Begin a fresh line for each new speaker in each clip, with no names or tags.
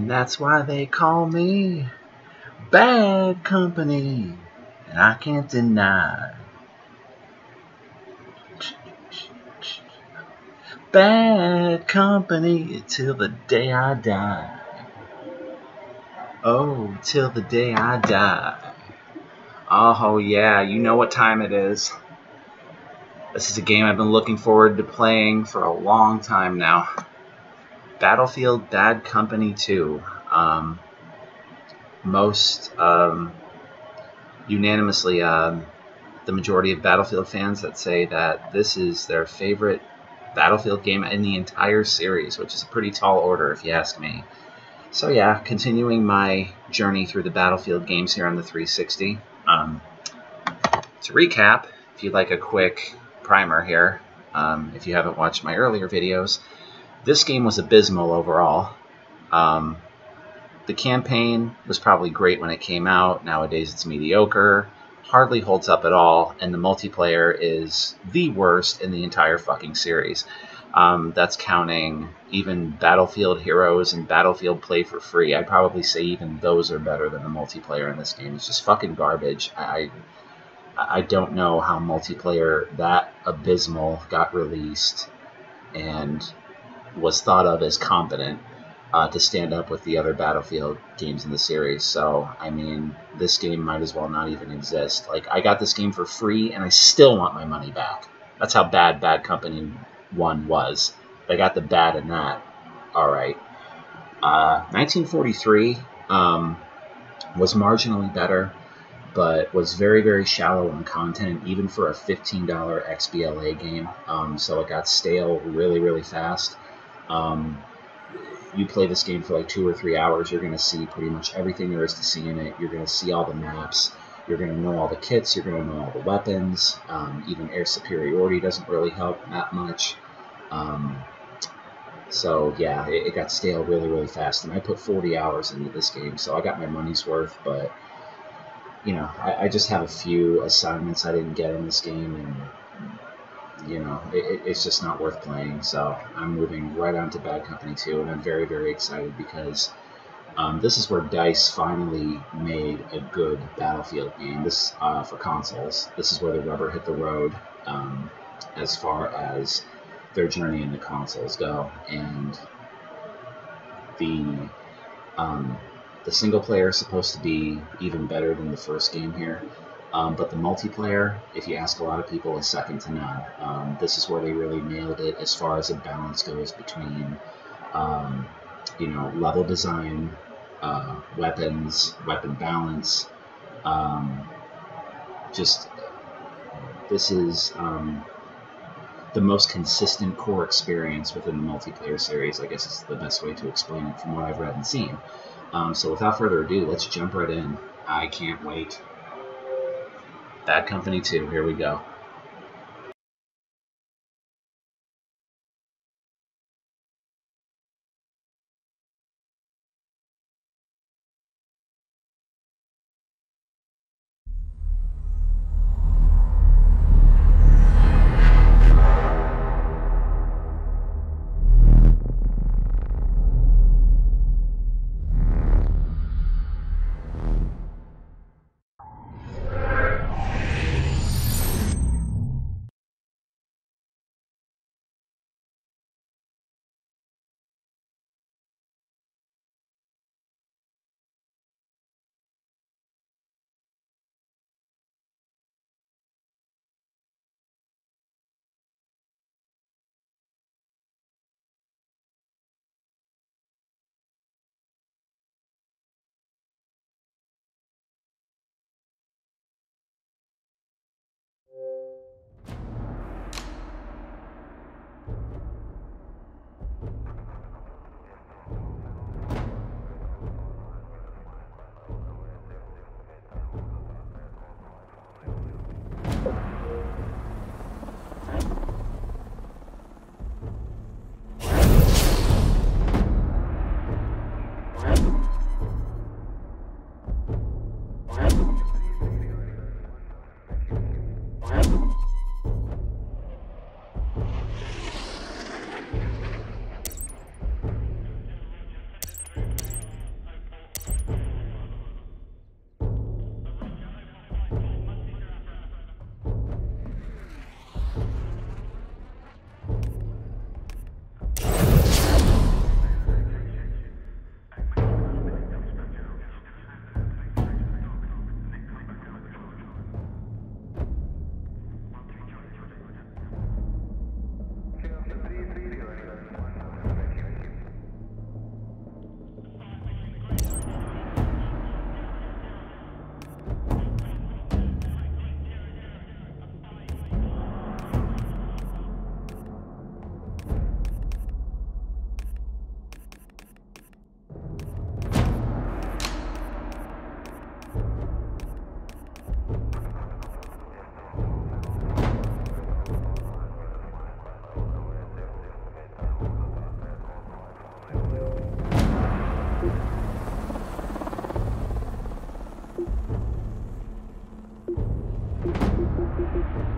And that's why they call me Bad Company, and I can't deny. Bad company till the day I die. Oh, till the day I die. Oh yeah, you know what time it is. This is a game I've been looking forward to playing for a long time now. Battlefield Bad Company 2. Most unanimously, the majority of Battlefield fans that say that this is their favorite Battlefield game in the entire series, which is a pretty tall order if you ask me. So yeah, continuing my journey through the Battlefield games here on the 360. To recap, if you'd like a quick primer here, if you haven't watched my earlier videos, this game was abysmal overall. The campaign was probably great when it came out. Nowadays it's mediocre, hardly holds up at all, and the multiplayer is the worst in the entire fucking series. That's counting even Battlefield Heroes and Battlefield Play for Free. I'd probably say even those are better than the multiplayer in this game. It's just fucking garbage. I don't know how multiplayer that abysmal got released and was thought of as competent to stand up with the other Battlefield games in the series. So, I mean, this game might as well not even exist. Like, I got this game for free, and I still want my money back. That's how bad Bad Company 1 was. But I got the bad in that. Alright. 1943 was marginally better, but was very, very shallow in content, even for a $15 XBLA game. So it got stale really, really fast. You play this game for like 2 or 3 hours, you're going to see pretty much everything there is to see in it. You're going to see all the maps. You're going to know all the kits. You're going to know all the weapons. Even air superiority doesn't really help that much. So yeah, it got stale really, really fast. And I put 40 hours into this game, so I got my money's worth. But, you know, I just have a few assignments I didn't get in this game, and you know, it's just not worth playing. So I'm moving right on to Bad Company 2, and I'm very, very excited because this is where DICE finally made a good Battlefield game. This for consoles. This is where the rubber hit the road as far as their journey into consoles go, and the single player is supposed to be even better than the first game here. But the multiplayer, if you ask a lot of people, is second to none. This is where they really nailed it as far as the balance goes between, you know, level design, weapons, weapon balance. This is the most consistent core experience within the multiplayer series. I guess is the best way to explain it from what I've read and seen. So without further ado, let's jump right in. I can't wait. Bad Company 2, here we go.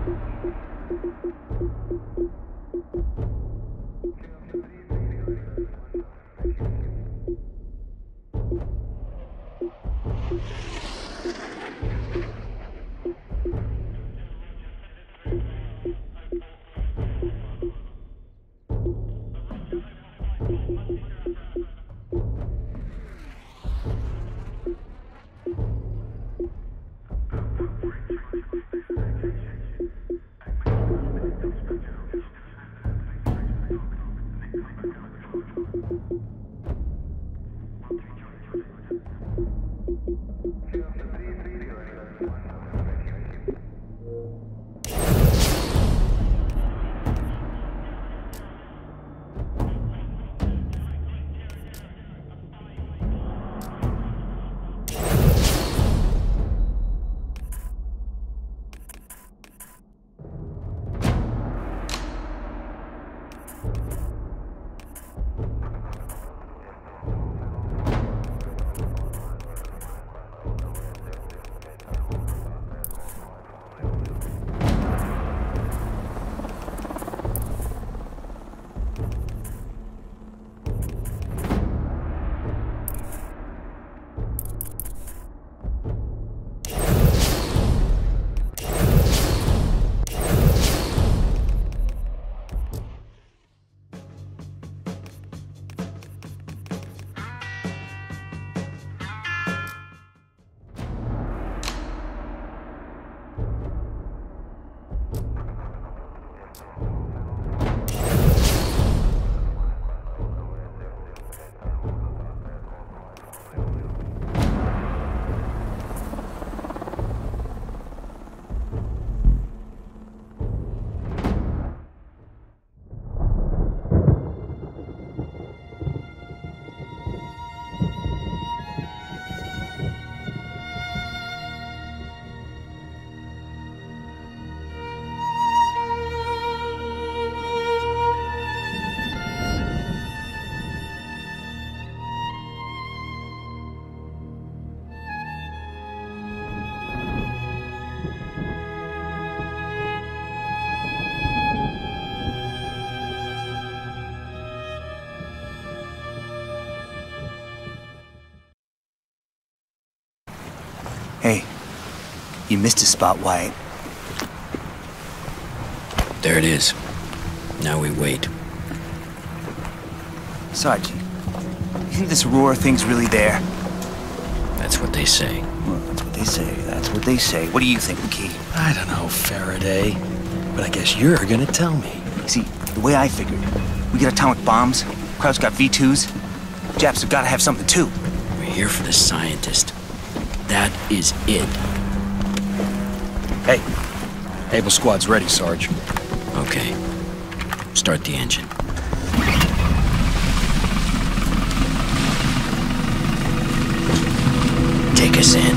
Hey, you missed a spot, Wyatt.
There it is. Now we wait.
Sarge, you think this Aurora thing's really there?
That's what they say.
Well, that's what they say. That's what they say. What do you think, McKee?
I don't know, Faraday. But I guess you're gonna tell me.
See, the way I figured, we get atomic bombs, Kraut's got V2s, Japs have gotta have something too.
We're here for the scientist. That is it.
Hey, Able Squad's ready, Sarge.
Okay. Start the engine. Take us in.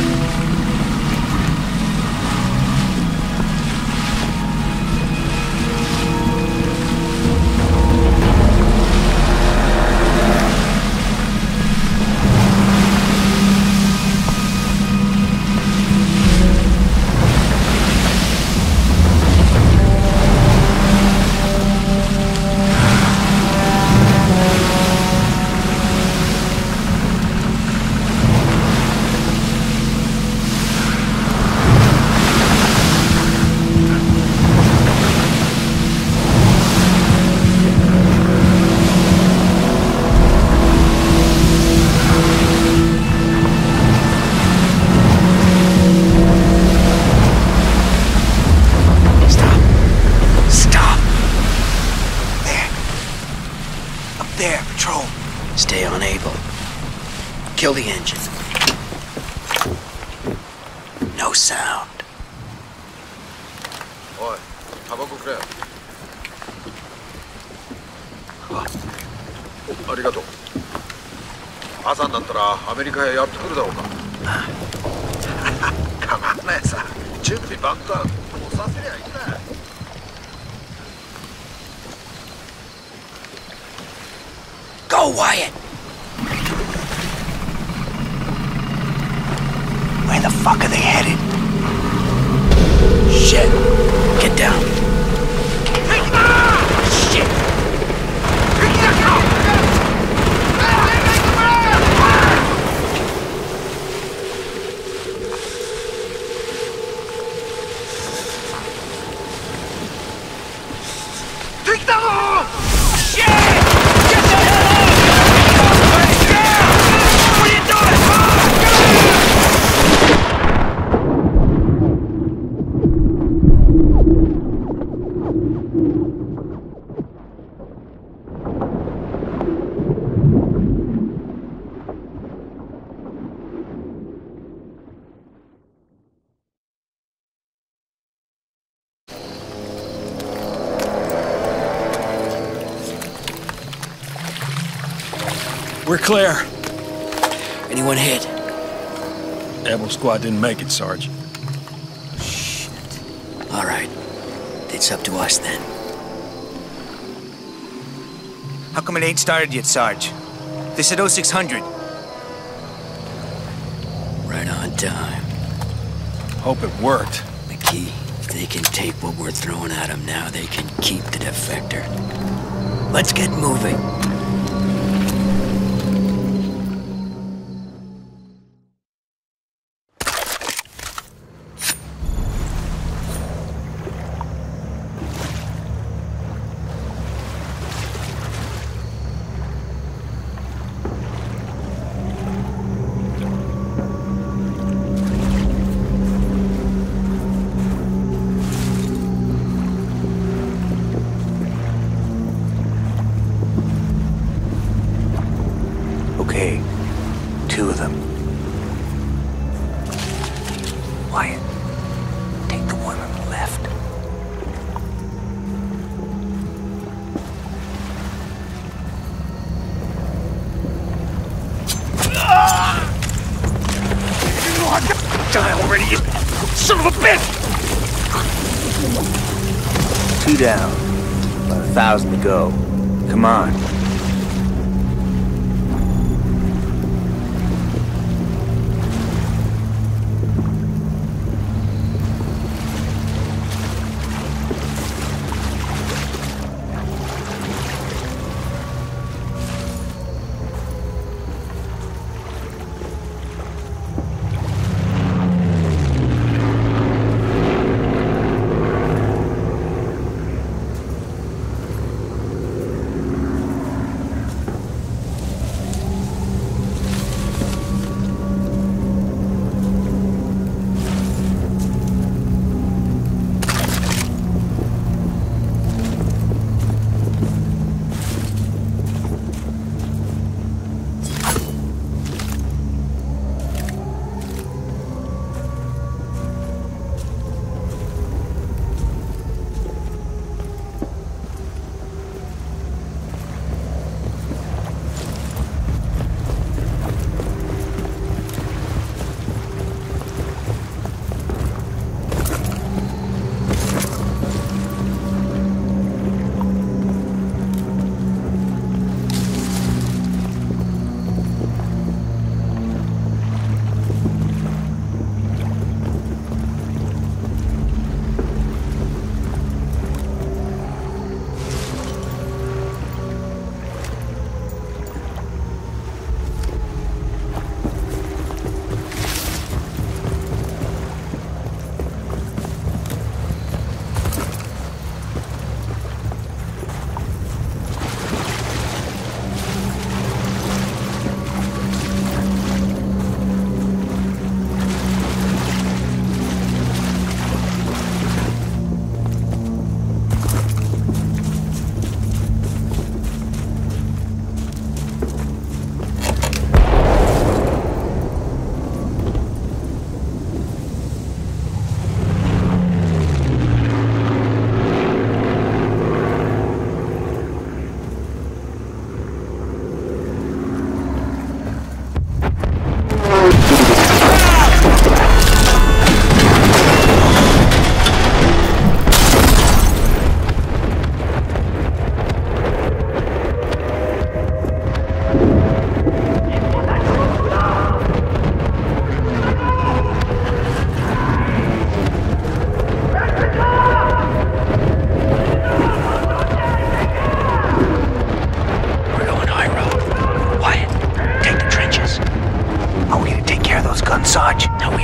Stay on Able. Kill the engine. No sound.
Oi, タバコくれ。ありがとう。朝になったらアメリカへやってくるだろうか。構わないさ。準備万端。もうさせりゃいいんだ。
Go, Wyatt!
Where the fuck are they headed?
Shit! Get down! Shit!
We're clear.
Anyone hit?
Rebel squad didn't make it, Sarge.
All right. It's up to us then.
How come it ain't started yet, Sarge? They said 0600.
Right on time.
Hope it worked.
McKee, if they can take what we're throwing at them now, they can keep the defector. Let's get moving.
Okay, 2 of them. Wyatt, take the one on the left.
Die already, you son of a bitch!
2 down. About 1,000 to go. Come on.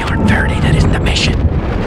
aren't Faraday, that isn't the mission.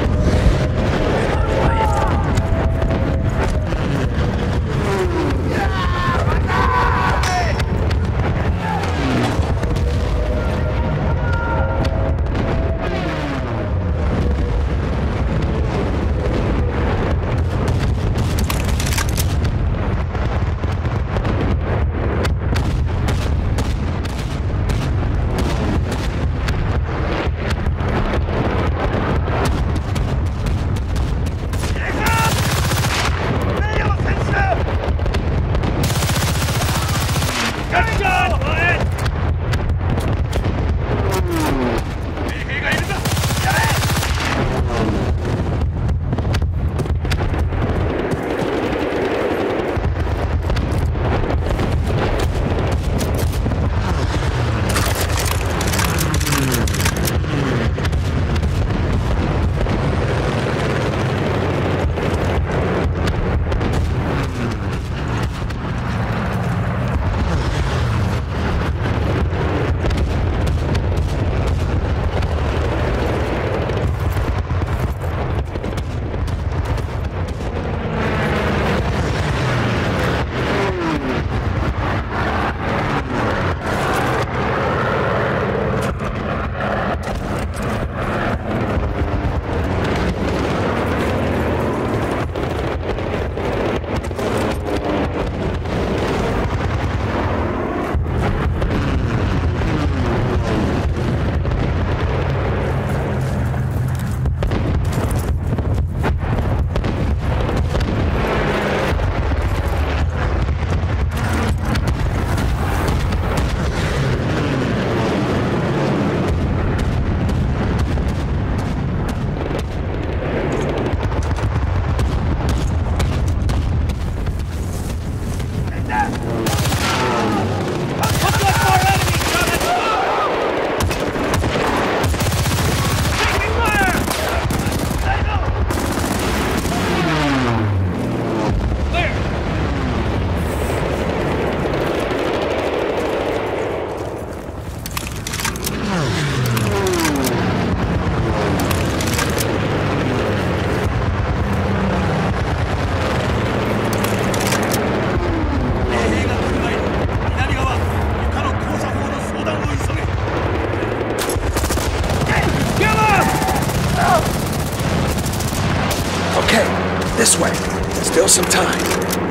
This way. Still some time.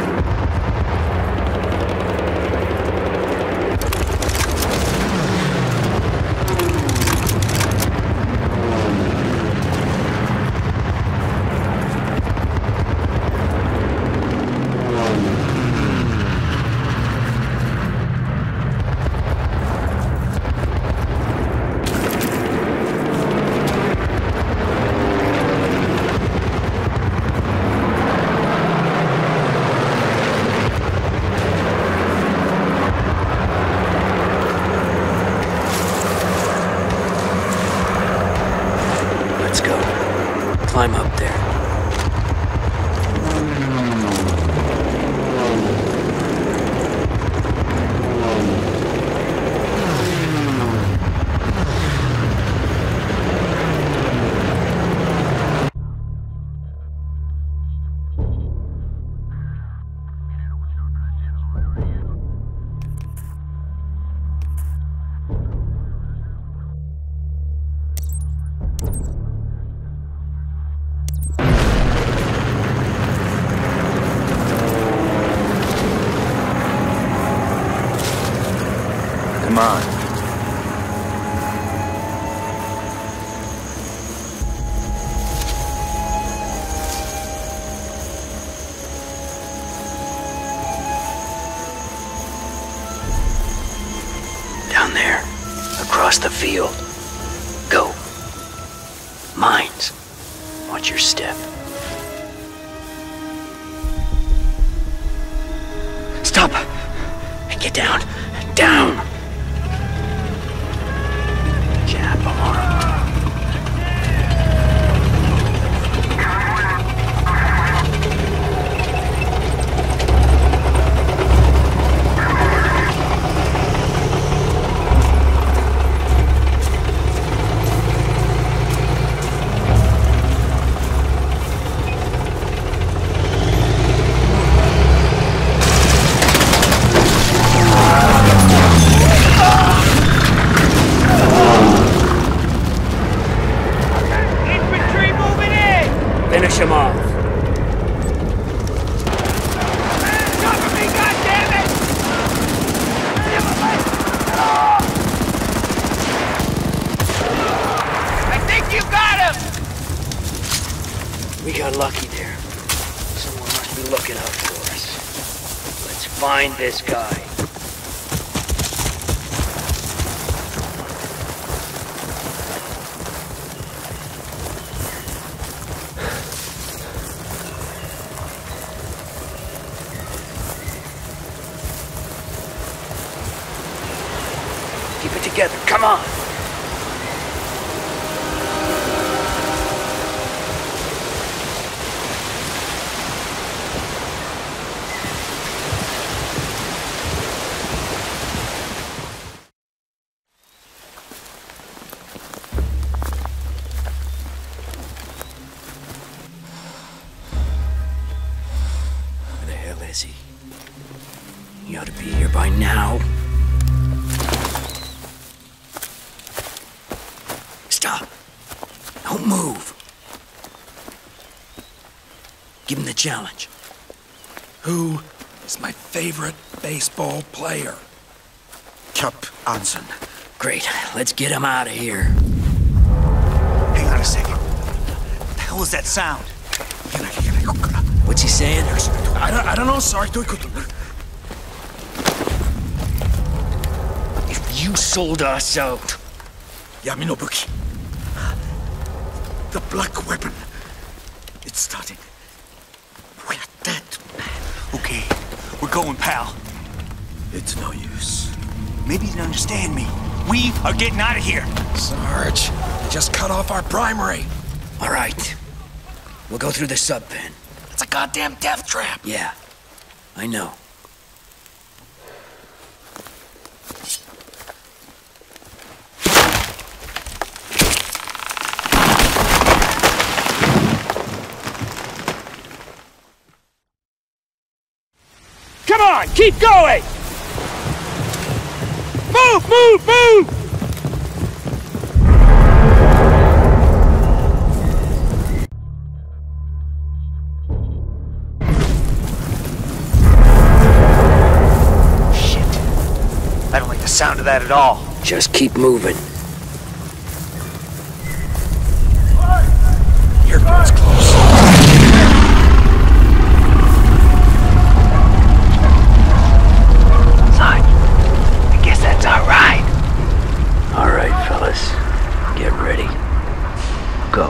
Climb up there.
Come on.
Down there, across the field. Go. Mines. Watch your step. Stop! Get down. Down! Jab arm. Finish him off.
Cover me, goddammit! I think you got him!
We got lucky there. Someone must be looking out for us. Let's find this guy. Keep it together, come on! Where the hell is he? He ought to be here by now. Stop! Don't move! Give him the challenge.
Who is my favorite baseball player?
Chuck Anson.
Great, let's get him out of here.
Hang on a second. What the hell was that sound?
What's he saying?
I don't know, sorry.
If you sold us out...
Yaminobuki. The black weapon. It's starting. We're dead, man.
Okay, we're going, pal.
It's no use.
Maybe you didn't understand me. We are getting out of here.
Sarge, they just cut off our primary.
All right. We'll go through the sub pen.
It's a goddamn death trap.
Yeah, I know.
Come on, keep going! Move, move, move!
Shit. I don't like the sound of that at all.
Just keep moving.
Here goes close.
Son, I guess that's our ride.
All right, fellas. Get ready. Go.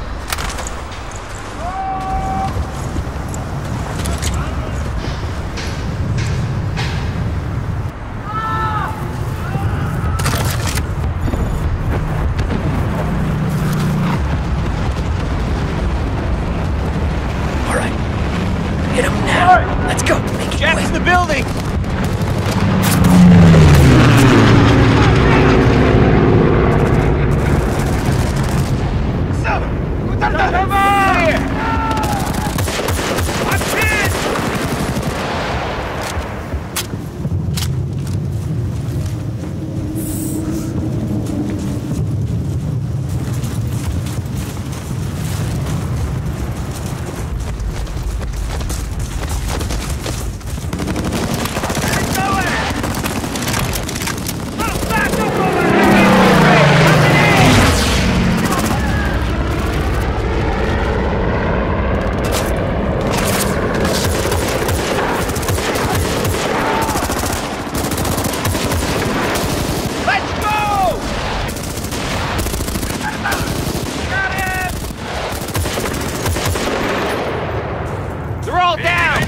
All right. Hit him now. Let's go. Make it
Jeff's in the building! Come on! Here! I'm pinned! They're all down!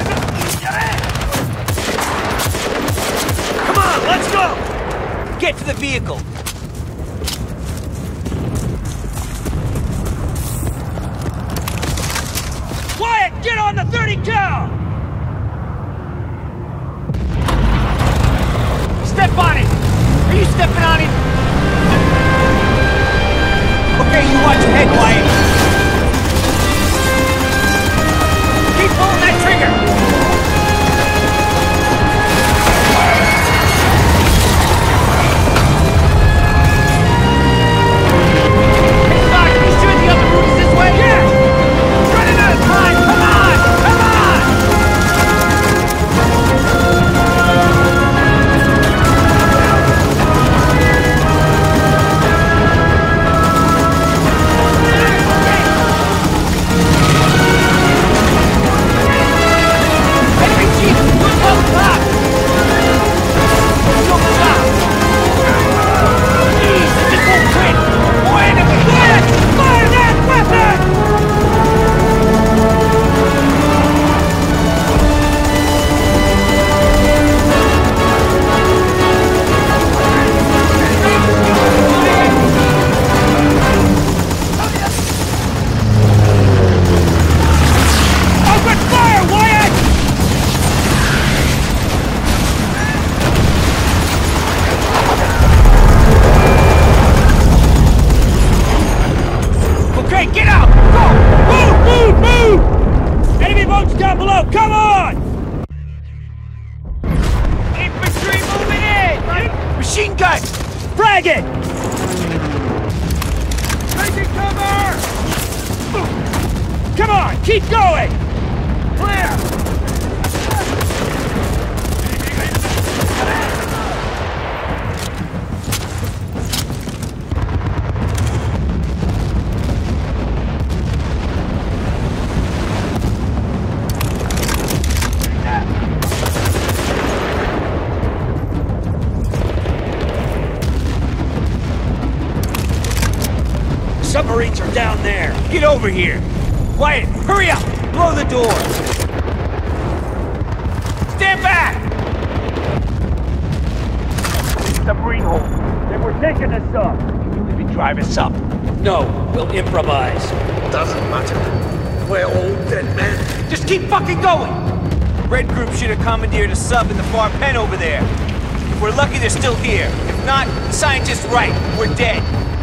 Come on, let's go! Get to the vehicle! Quiet! Get on the 30 cal! Step on it! Are you stepping on it? Okay, you watch your head, Wyatt. Keep pulling that trigger! Hey, Doc, you sure the other route is this way? Yeah! Hey, get out! Go! Move! Move! Enemy boats down below! Come on! Infantry moving in! Machine gun! Frag it! Taking cover! Come on, keep going! Clear! Submarines are down there. Get over here. Wyatt, hurry up! Blow the door! Stand back! Submarine hole. They were taking us up. Can you even drive us up? No, we'll improvise.
Doesn't matter. We're all dead men.
Just keep fucking going! Red Group should have commandeered a sub in the far pen over there. If we're lucky, they're still here. If not, the scientist's right. We're dead.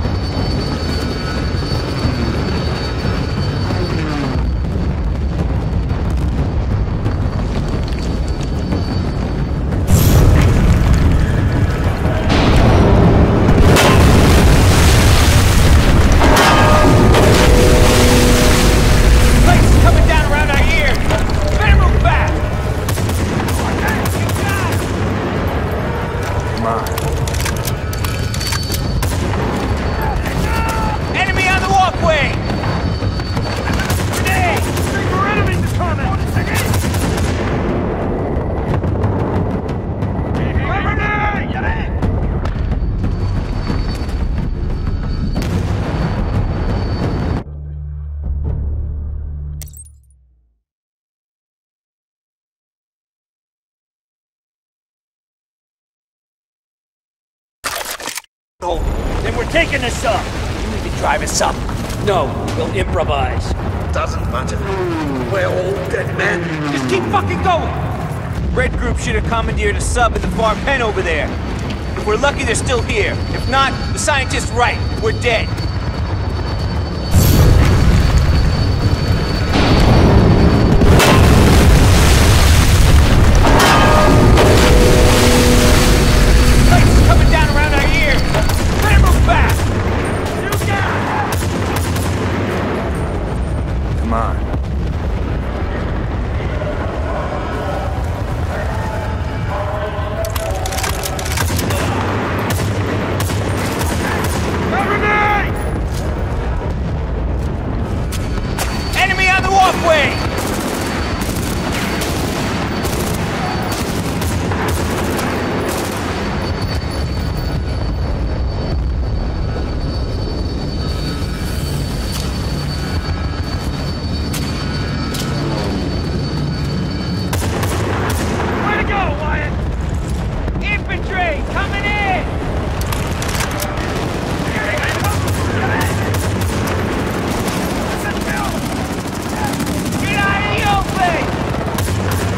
Then we're taking this up! You need to drive us up. No, we'll improvise.
Doesn't matter. We're all dead men.
Just keep fucking going! Red Group should have commandeered a sub in the far pen over there. If we're lucky, they're still here. If not, the scientist's right. We're dead. Lights coming down around our ears! Better move fast! You got it!
Come on.
Cover me! Enemy on the walkway! Way to go, Wyatt! Infantry, coming in! Get out of the open!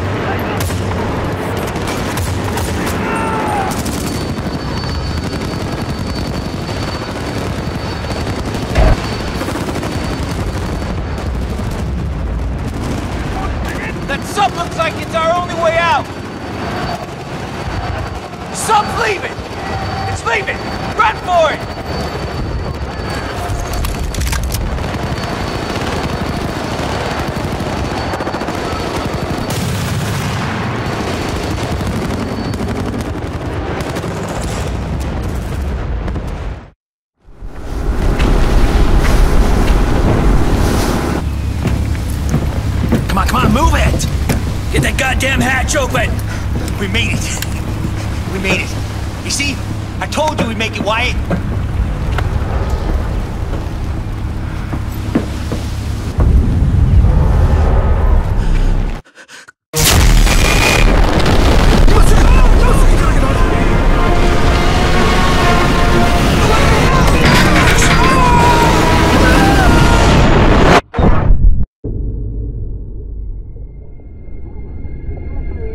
That sub looks like it's our only way out! Sub's leaving! It's leaving! Run for it!
Come on, move it!
Get that goddamn hatch open!
We made it. We made it. You see? I told you we'd make it, Wyatt.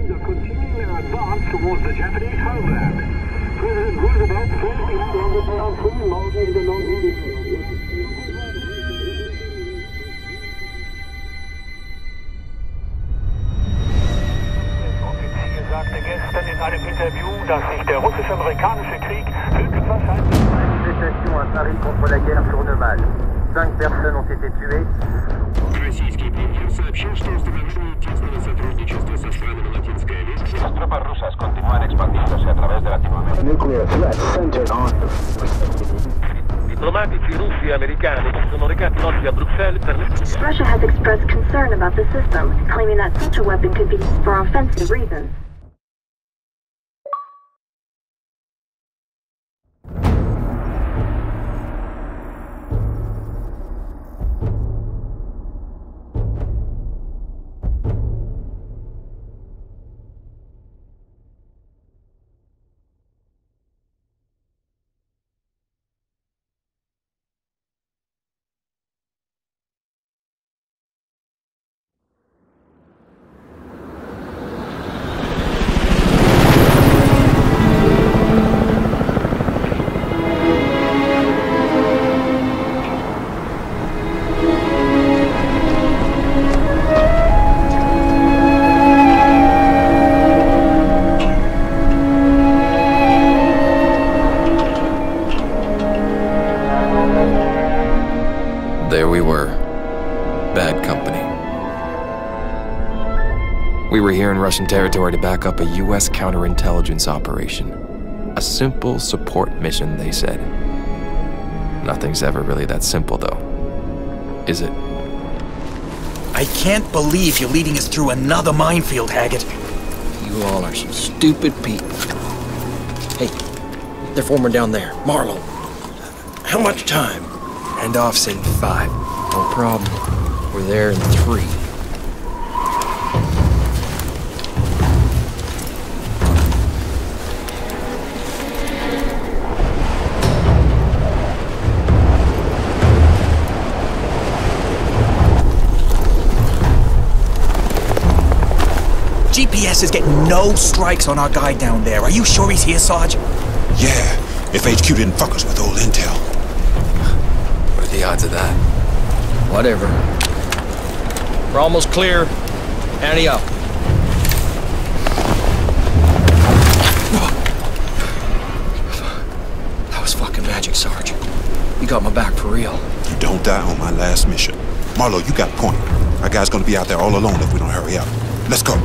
Towards the Japanese homeland. President Roosevelt first had landed on dass sich der russisch-amerikanische Krieg höchstwahrscheinlich...
Manifestation à Paris contre la guerre tournemale. 5 personnes ont été tuées.
Российский премьер сообщил, что устанавливает тесное сотрудничество со странами Латинской Америки.
Las tropas rusas continúan expandiéndose a través de Latinoamérica.
Nuclear threat centered on...
Diplomatici russi e americani si sono recati oggi a Bruxelles per le...
Russia has expressed concern about the system, claiming that such a weapon could be used for offensive reasons.
There we were. Bad company. We were here in Russian territory to back up a US counterintelligence operation. A simple support mission, they said. Nothing's ever really that simple, though. Is it?
I can't believe you're leading us through another minefield, Haggett.
You all are some stupid people. Hey, they're forming down there. Marlowe. How much time?
Handoff's in 5.
No problem. We're there in 3.
GPS is getting no strikes on our guy down there. Are you sure he's here, Sarge?
Yeah, if HQ didn't fuck us with old intel.
What are the odds of that?
Whatever. We're almost clear. Ante up.
That was fucking magic, Sarge. You got my back for real.
You don't die on my last mission. Marlowe, you got a point. Our guy's gonna be out there all alone if we don't hurry up. Let's go.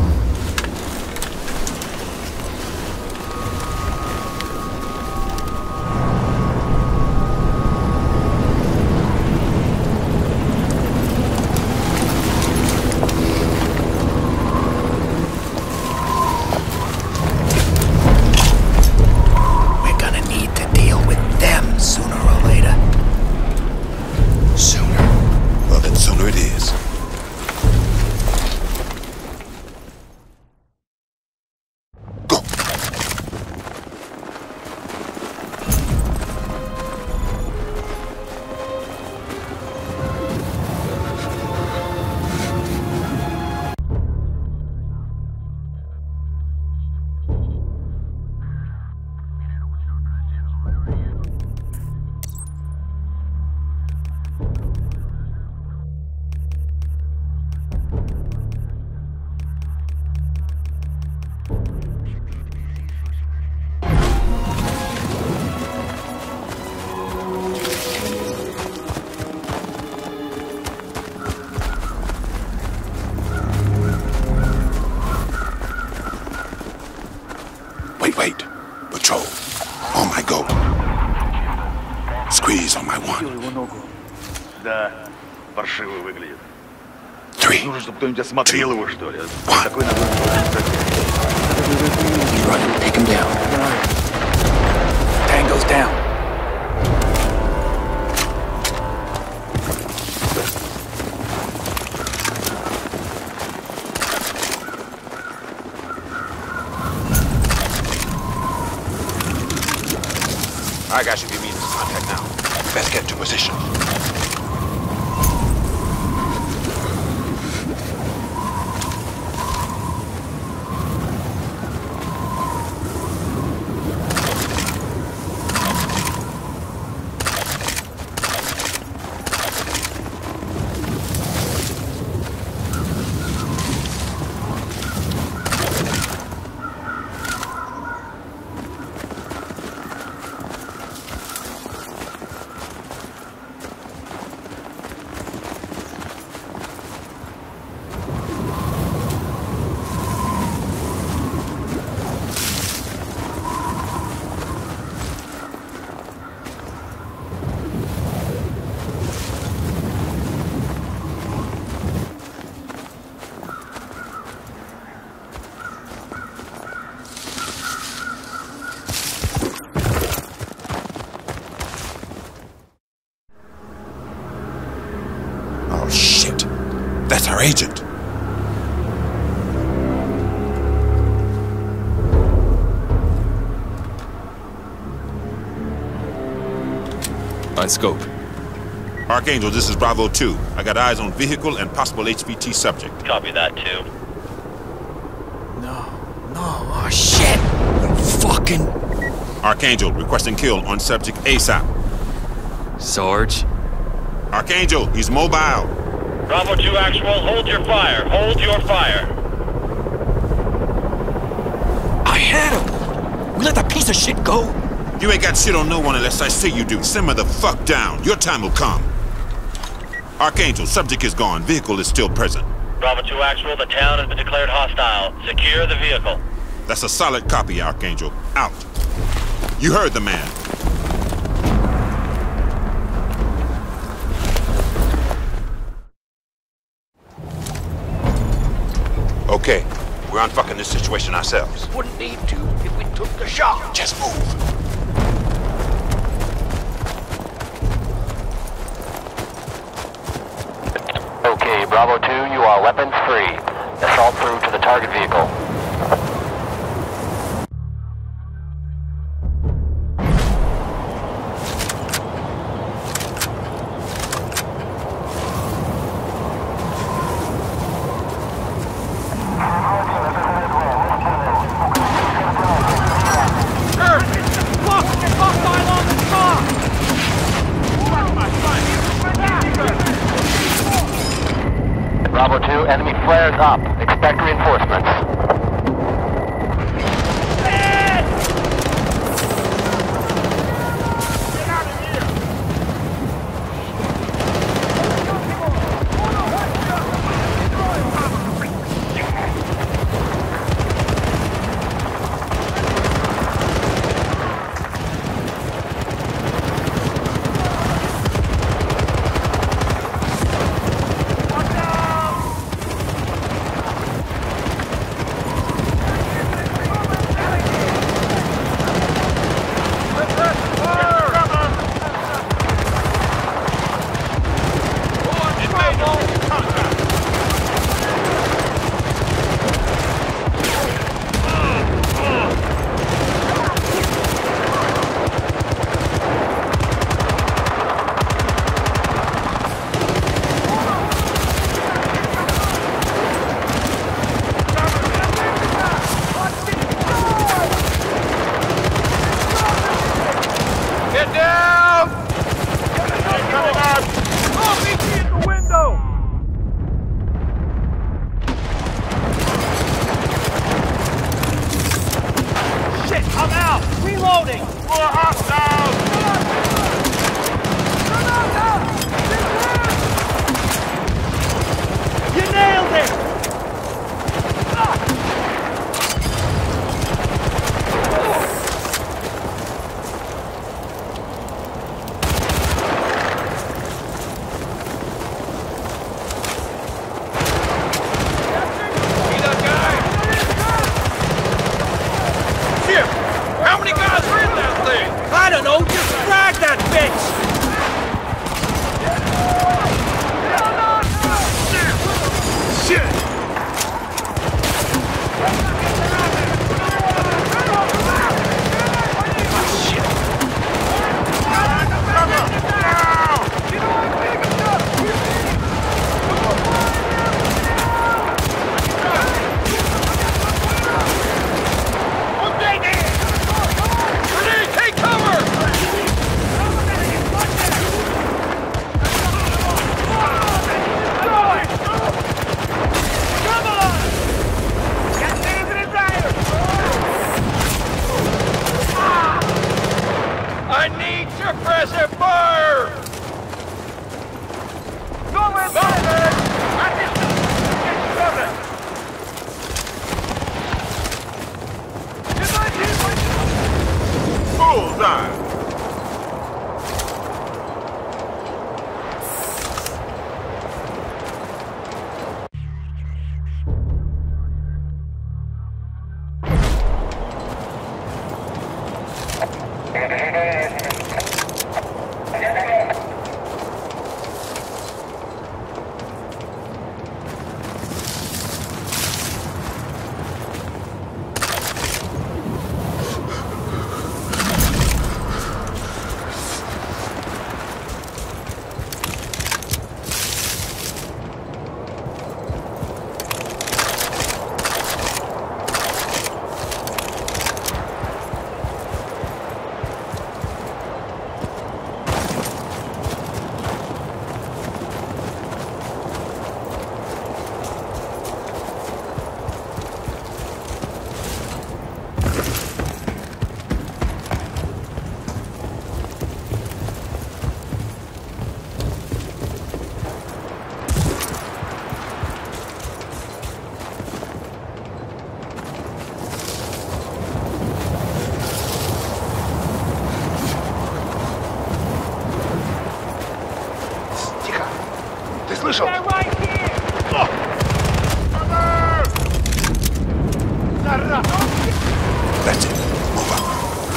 Wait. Patrol. On my go. Squeeze on my 1.
Да, паршиво выглядит.
3.
Нужно, чтобы кто-нибудь осмотрел его, что ли.
1.
Такой надо...
He's running. Take him down.
Tango's down.
All right, guys, should be meeting contact now. Best get into position. That's our agent.
On scope.
Archangel, this is Bravo 2. I got eyes on vehicle and possible HVT subject.
Copy that, too.
No, oh shit! You fucking...
Archangel, requesting kill on subject ASAP.
Sarge?
Archangel, he's mobile.
Bravo 2 actual, hold your fire. Hold your fire.
I had him! We let that piece of shit go?
You ain't got shit on no one unless I say you do. Simmer the fuck down. Your time will come. Archangel, subject is gone. Vehicle is still present.
Bravo 2 actual, the town has been declared hostile. Secure the vehicle.
That's a solid copy, Archangel. Out. You heard the man. Okay, we're unfucking this situation ourselves.
Wouldn't need to if we took the shot.
Just move.
Okay, Bravo 2, you are weapons free. Assault through to the target vehicle. Bravo 2, enemy flares up. Expect reinforcements.
слышал? That's it. Move up.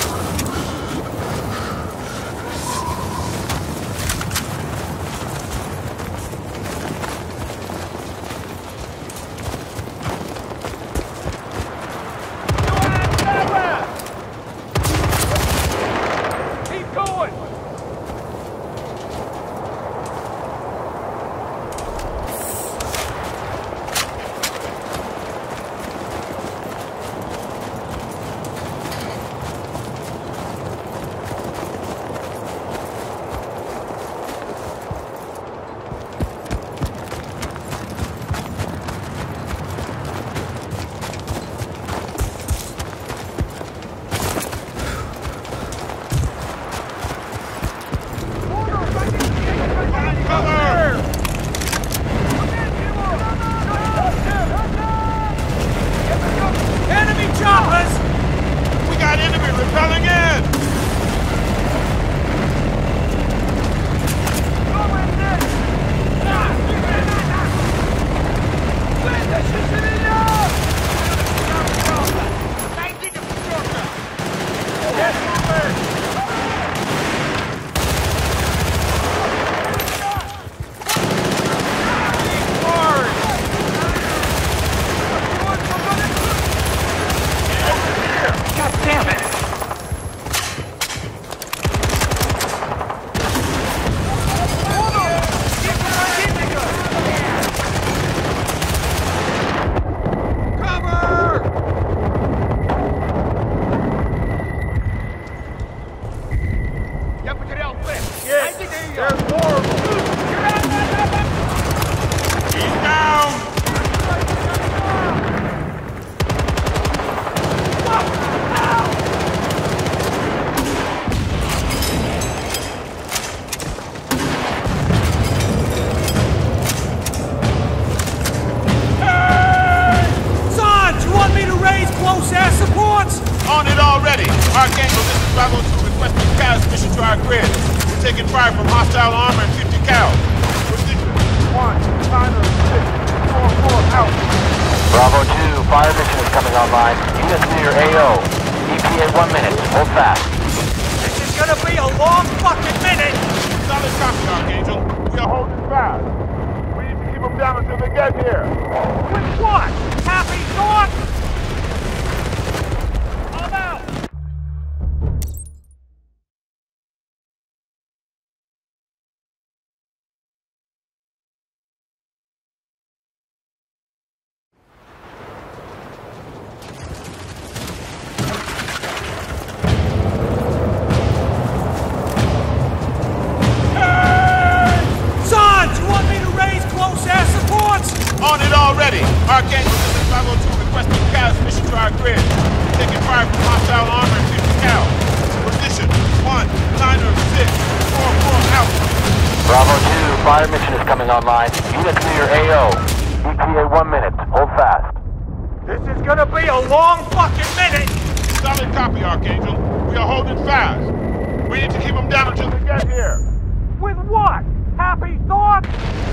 On it already. Archangel, this is Bravo 2 requesting CAS mission to our grid. We're taking fire from hostile armor and 50 cal. Position 1, China 6, 4, out.
Bravo 2, fire mission is coming online. Units near AO. ETA 1 minute. Hold fast.
This is gonna be a long fucking minute!
Solid copy, Archangel. We are holding fast. We need to keep them down until they get here.
With what? Happy thoughts? I'm out!
On it already! Archangel, this is Bravo 2 requesting CAS mission to our grid. Taking fire from hostile armor and 50 cal. Position 1, Niner 6, 4, out.
Bravo 2, fire mission is coming online. Units near AO. ETA 1 minute. Hold fast.
This is gonna be a long fucking minute!
Solid copy, Archangel. We are holding fast. We need to keep them down until they get here.
With what? Happy thoughts?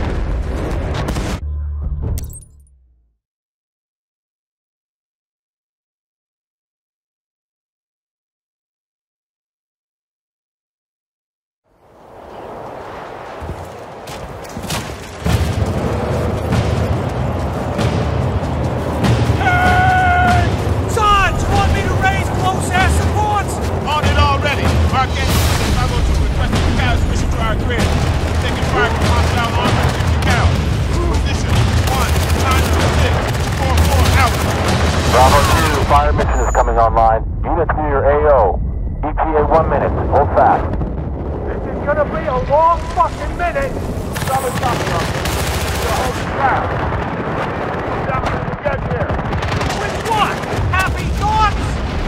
Bravo 2, fire mission is coming online. Units near AO. ETA 1 minute. Hold fast.
This is gonna be a long fucking minute!
Solid copy, Archangel. We're holding fast. Keep them down until they get here.
With what? Happy thoughts?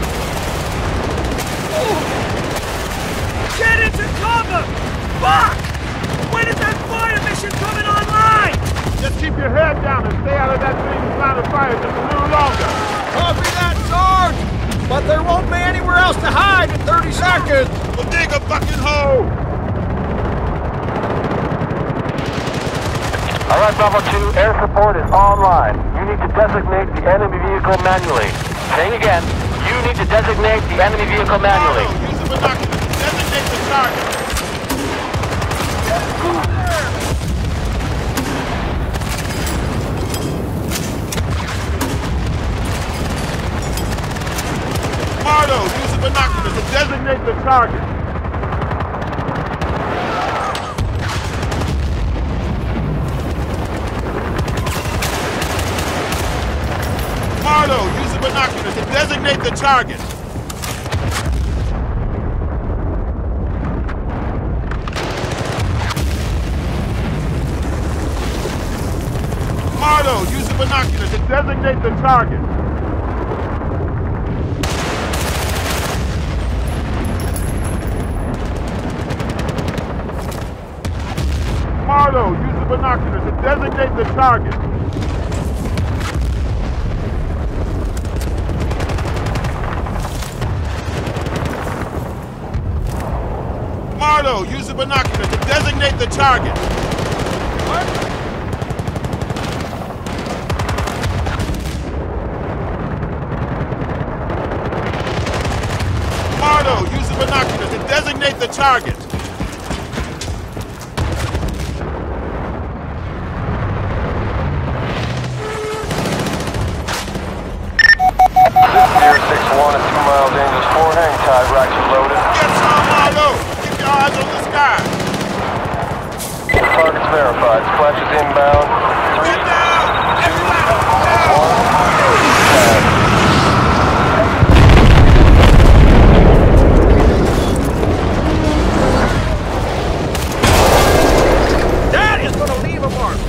Get into cover! Fuck! When is that fire mission coming online?
Just keep your head down and stay out of that thing's line of fire just a little longer.
Copy that, Sarge! But there won't be anywhere else to hide in 30 seconds!
Well, dig a fucking hole!
Alright, Bravo 2, air support is online. You need to designate the enemy vehicle manually. Saying again, you need to designate the enemy vehicle manually.
Use the binoculars to designate the target. Mardo, use the binoculars to designate the target. Mardo, use the binoculars to designate the target. Mardo, use the binoculars to designate the target. Mardo, use the binoculars to designate the target. Mardo, use the binoculars to designate the target. Mardo, use the binoculars to designate the target.
Here 6-1 at 2 miles Angels 4, hang tight, racks are loaded.
Get some, Mardo! Keep your eyes on the sky.
Target's verified. Splash is inbound. 3, 2, 1.
That is gonna leave a mark.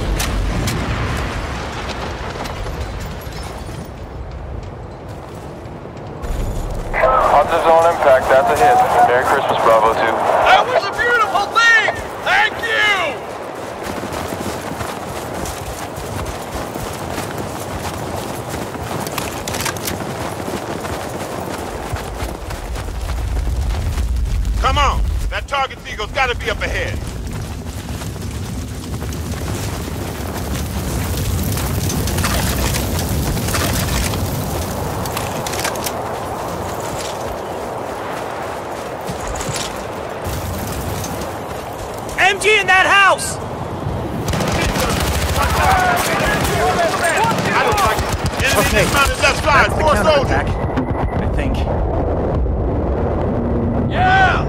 Positive zone impact, that's a hit. Merry Christmas, Bravo 2.
That was a beautiful thing! Thank you! Come on! That target eagle's gotta be up ahead.
MG in that house!
I don't like it. Enemy dismounted left side, 4 soldiers.
I think.
Yeah!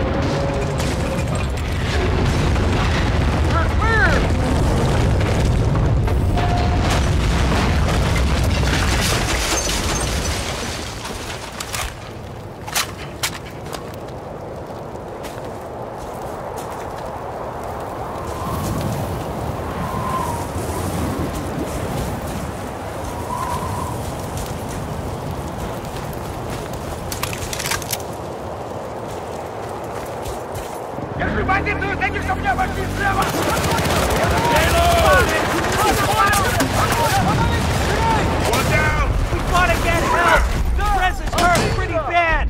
One down!
We gotta get help! Press is hurt pretty bad!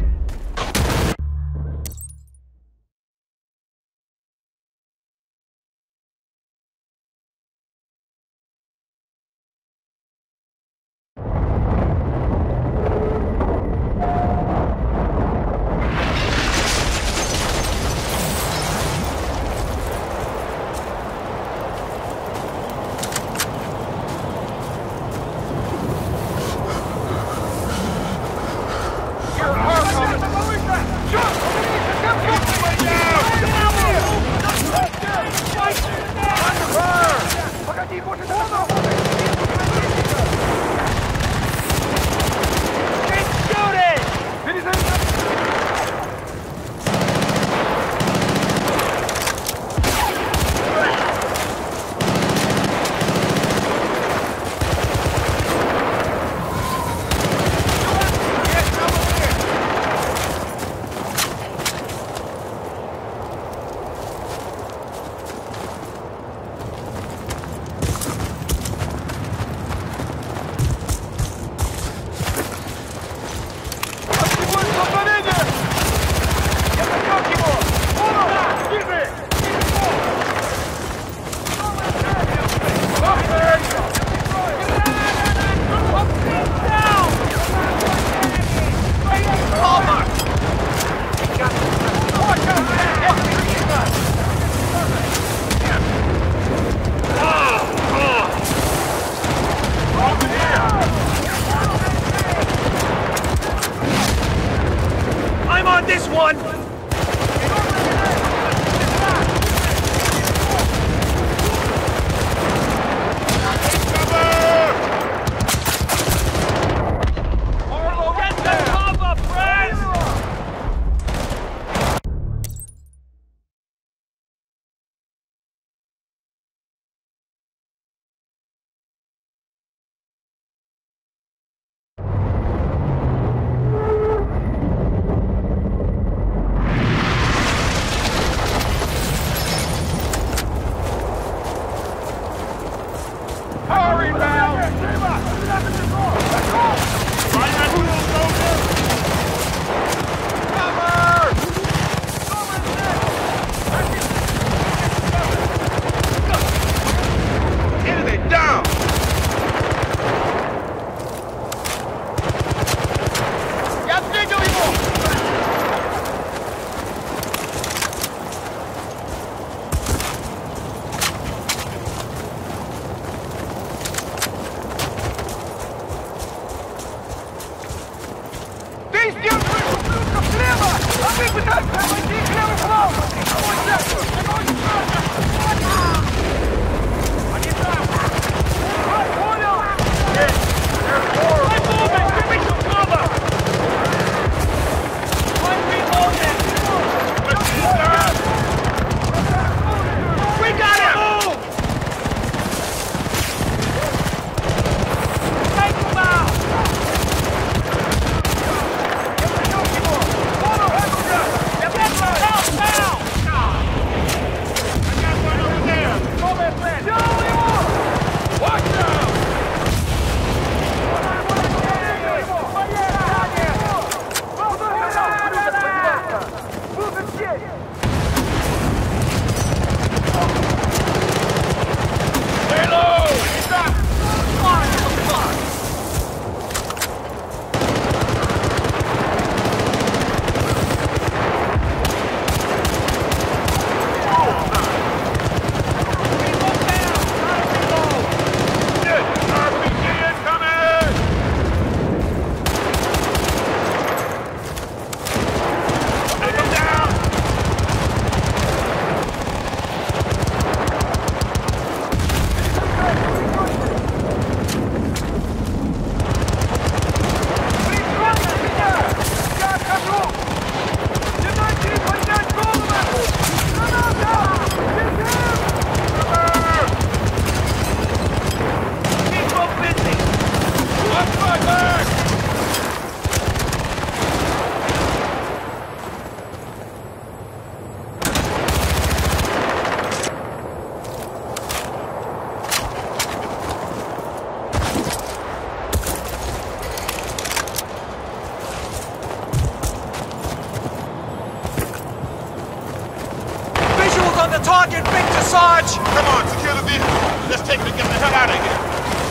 Sarge!
Come on, secure the vehicle. Let's take it and get the hell out of here.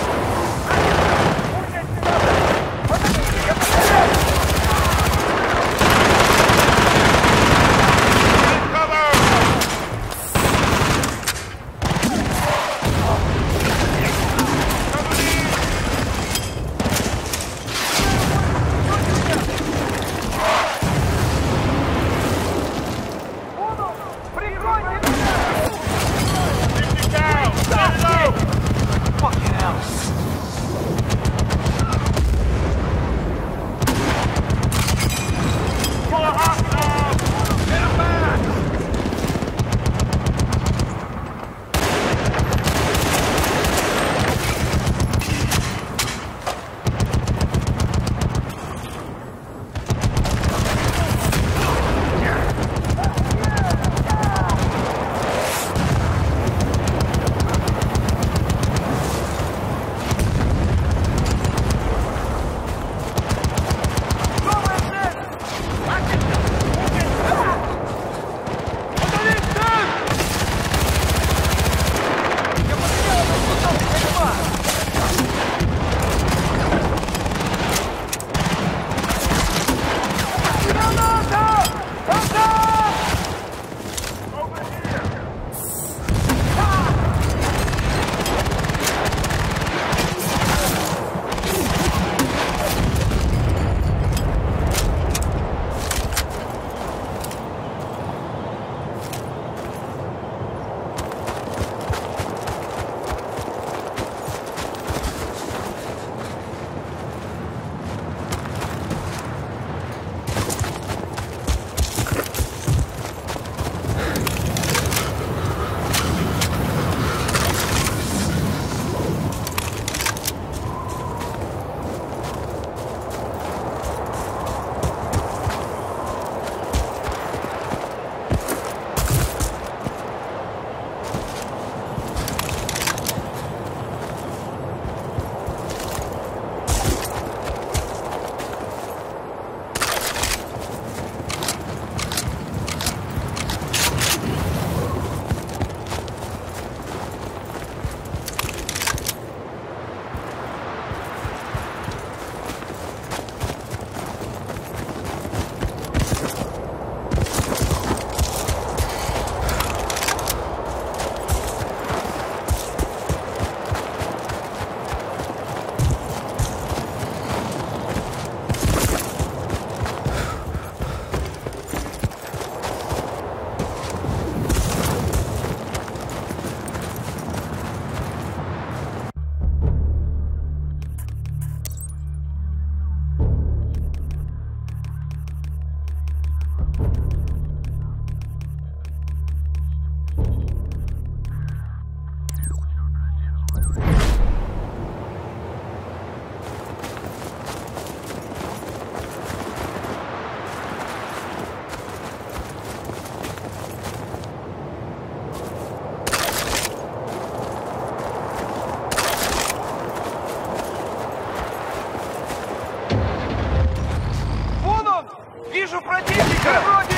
Вижу противника! Вроде!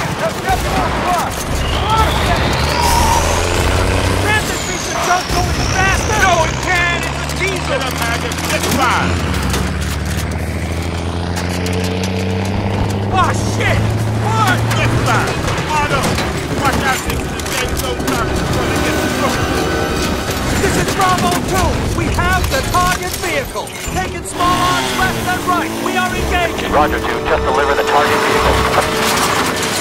No, it can! It's a diesel!
Get up, Maggot! Get fire!
Oh, shit! What?
Get fire! Hard up! Watch out, things in the same zone target before they get through.
This is Bravo 2! We have the target vehicle! Taking small arms left and right! We are engaging!
Roger 2, just deliver the target vehicle.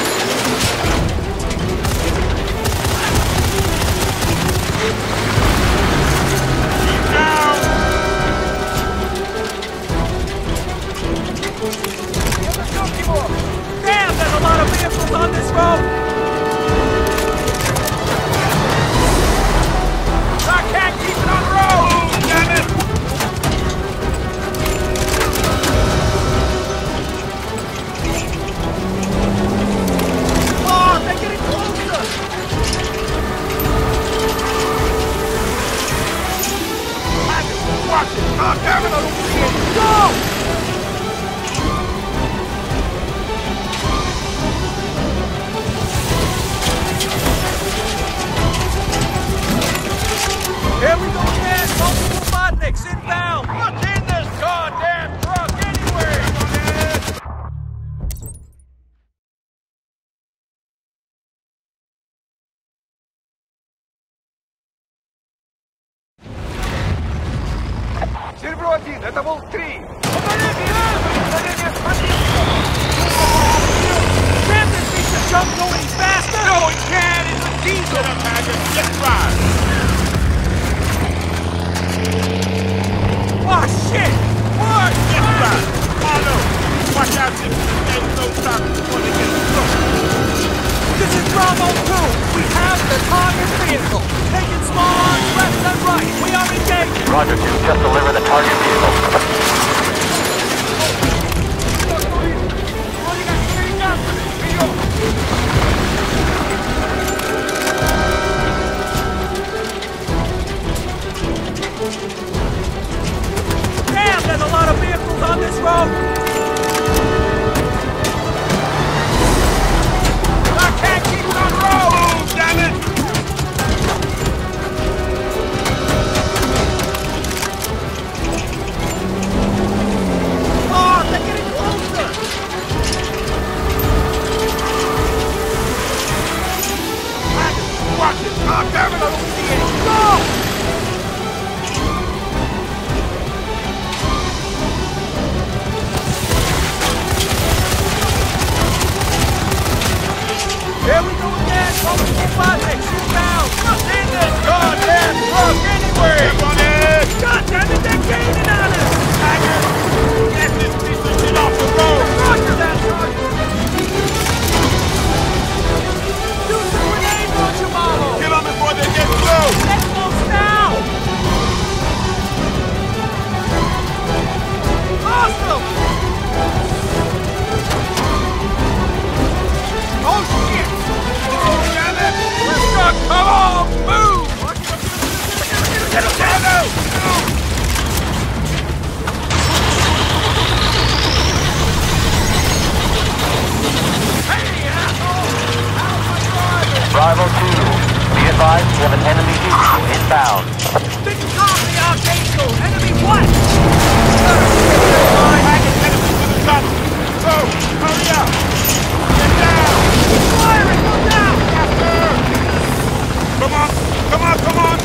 Damn, there's a lot of vehicles on this road! I can't keep it on the road! Damn it! Oh, they're getting closer! Watch it! Oh, damn it, I don't see it! Go!
1, это был 3.
Can't this piece of junk go any faster? No, it can! It's a diesel!
Get up, Haggard. Just drive.
Oh, shit! What?
Just drive. Marlo, watch out if there's no stop before they get slow.
This is Bravo 2! We have the target vehicle! Taking small arms left and right! We are engaged!
Roger, 2. Just deliver the target vehicle.
Damn, there's a lot of vehicles on this road!
I can't keep it on the road, damn it!
Oh, they're getting closer!
Watch it! Oh, damn it, I don't see it!
Go! Here we go again! Rolling for project! Shoot down! What's in this goddamn truck anyway?
Come on in!
God damn it, they're gaining on us!
Haggard, get this piece of shit off the road!
Roger that, Roger! Do some grenade launcher, Marlo!
Kill them before they get close!
Get close now! Awesome! Oh shit!
Oh, damn it!
We're stuck! Come on! Move!
Get him down now!
Hey, asshole! How's my driver?
Bravo 2. Be advised, we have an enemy vehicle inbound.
Didn't copy our vehicle! Enemy what?
Haggard, get him to the top! Go! Hurry up! Get down!
Firing! Go down!
Faster! Come on! Come on! Come on!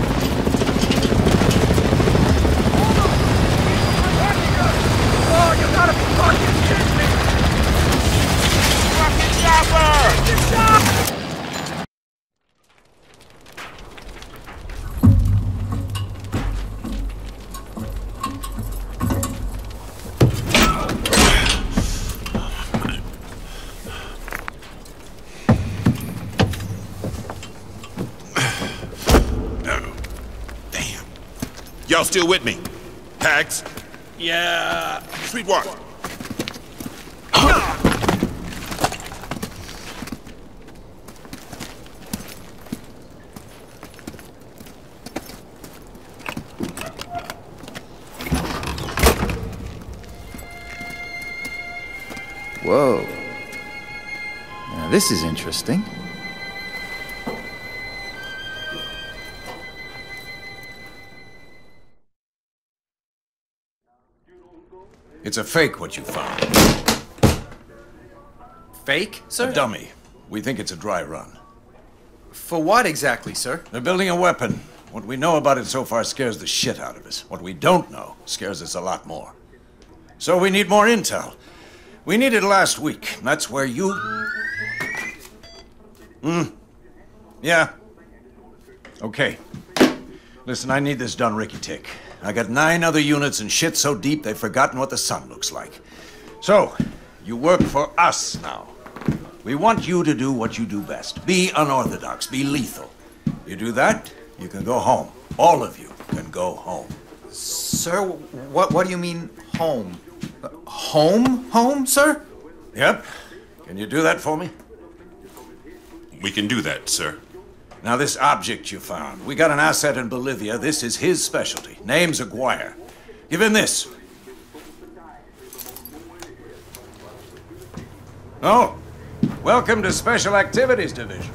Oh, you gotta be fucking kidding me!
Rocket chopper!
Get shot!
Y'all still with me? Hags? Yeah. Sweetwater.
Whoa. Now this is interesting.
It's a fake, what you found.
Fake, sir?
A dummy. We think it's a dry run.
For what exactly, sir?
They're building a weapon. What we know about it so far scares the shit out of us. What we don't know scares us a lot more. So we need more intel. We need it last week. That's where you... Yeah. Okay. Listen, I need this done ricky-tick. I got 9 other units and shit so deep they've forgotten what the sun looks like. So, you work for us now. We want you to do what you do best. Be unorthodox, be lethal. You do that, you can go home. All of you can go home.
Sir, what do you mean, home? Home? Home, sir?
Yep. Can you do that for me?
We can do that, sir.
Now, this object you found, we got an asset in Bolivia. This is his specialty. Name's Aguirre. Give him this. Oh, welcome to Special Activities Division.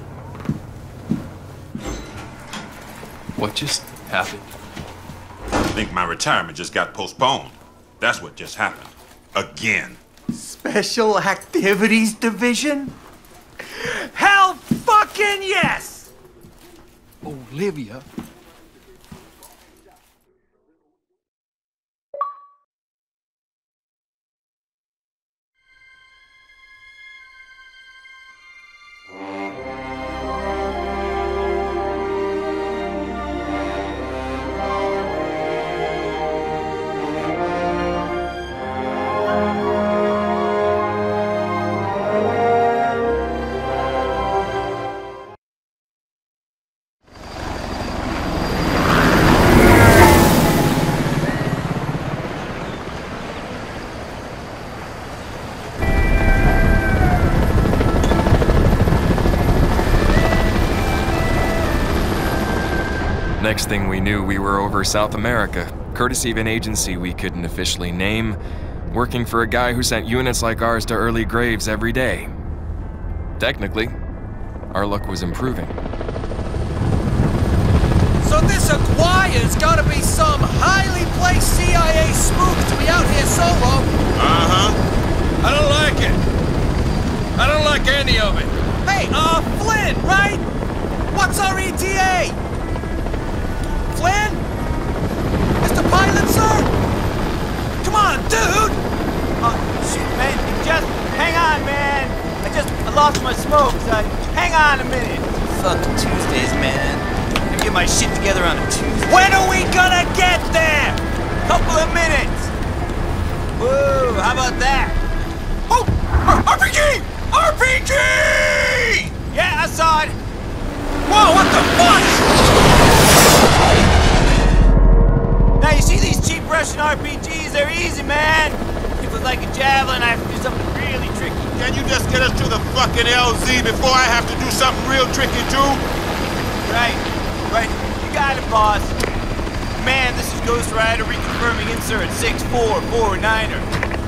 What just happened?
I think my retirement just got postponed. That's what just happened. Again.
Special Activities Division? Hell fucking yes! Olivia
Next thing we knew, we were over South America, courtesy of an agency we couldn't officially name, working for a guy who sent units like ours to early graves every day. Technically, our luck was improving.
So this Aguaya's gotta be some highly placed CIA spook to be out here solo.
I don't like it. I don't like any of it.
Hey, Flynn, right? What's our ETA? Flynn? Mr. Pilot, sir? Come on, dude!
Shit, man, just hang on, man. I lost my smokes. Hang on a minute. Fuck Tuesdays, man. I'm gonna get my shit together on a Tuesday.
When are we gonna get there?
Couple of minutes. Whoa, how about that?
Oh! RPG! RPG!
Yeah, I saw it.
Whoa, what the fuck?
Now, you see these cheap Russian RPGs? They're easy, man. If it was like a javelin, I have to do something really tricky.
Can you just get us to the fucking LZ before I have to do something real tricky, too?
Right. You got it, boss. Man, this is Ghost Rider reconfirming insert 6449er.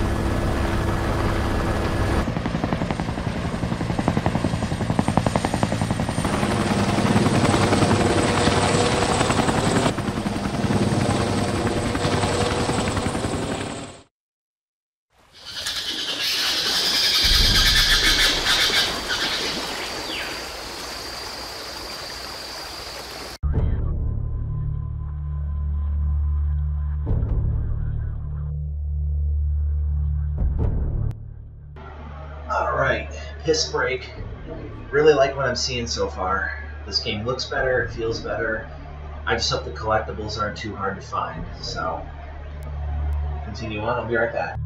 Alright, piss break. Really like what I'm seeing so far. This game looks better, it feels better. I just hope the collectibles aren't too hard to find, so continue on, I'll be right back.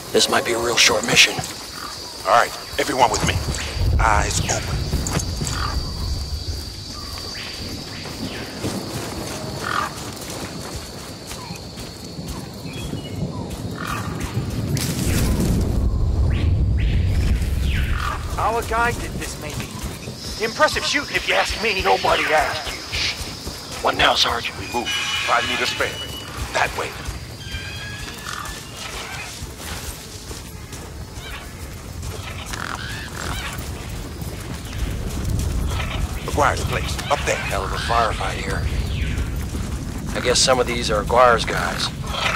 This might be a real short mission.
All right, everyone with me. Eyes open.
Our guy did this, maybe. Impressive shooting, if you ask me. Nobody asked you.
What now, Sergeant?
We move. 5 meters spare. That way. McGuire's place. Up there.
Hell of a firefight here. I guess some of these are Aguirre's guys.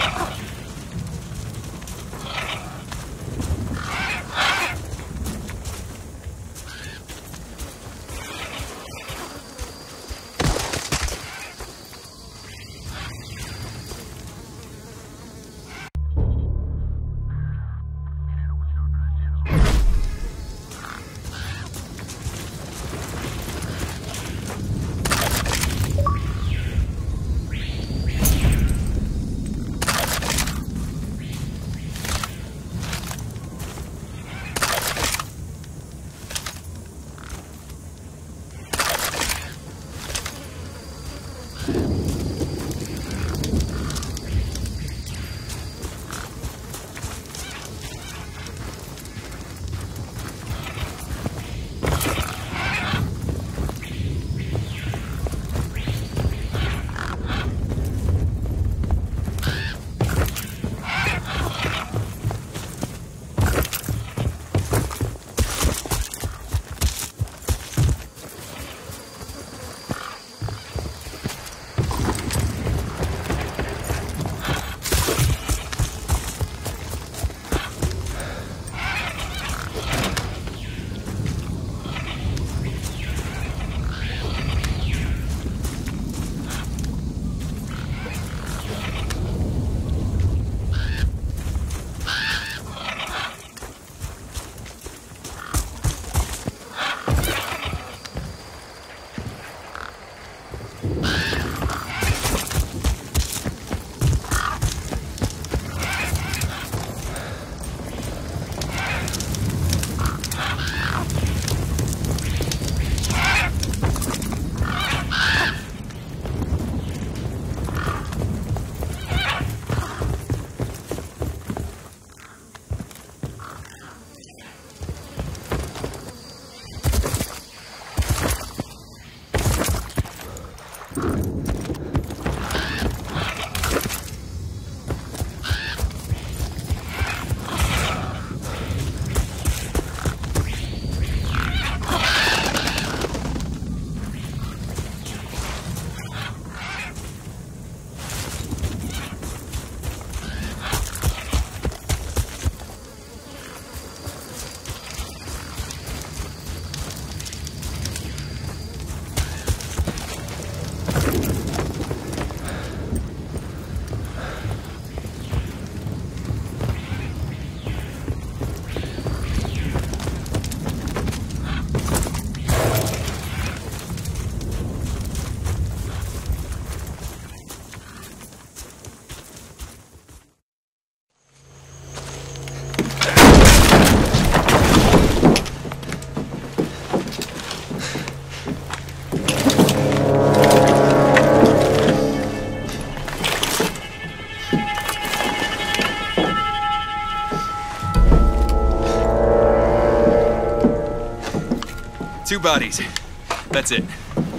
Two bodies. That's it.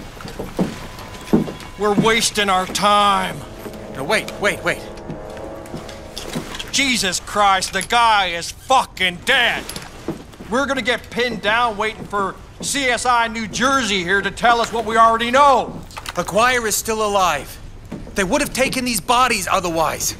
We're wasting our time.
Now wait.
Jesus Christ, the guy is fucking dead. We're gonna get pinned down waiting for CSI New Jersey here to tell us what we already know.
Aguirre is still alive. They would have taken these bodies otherwise.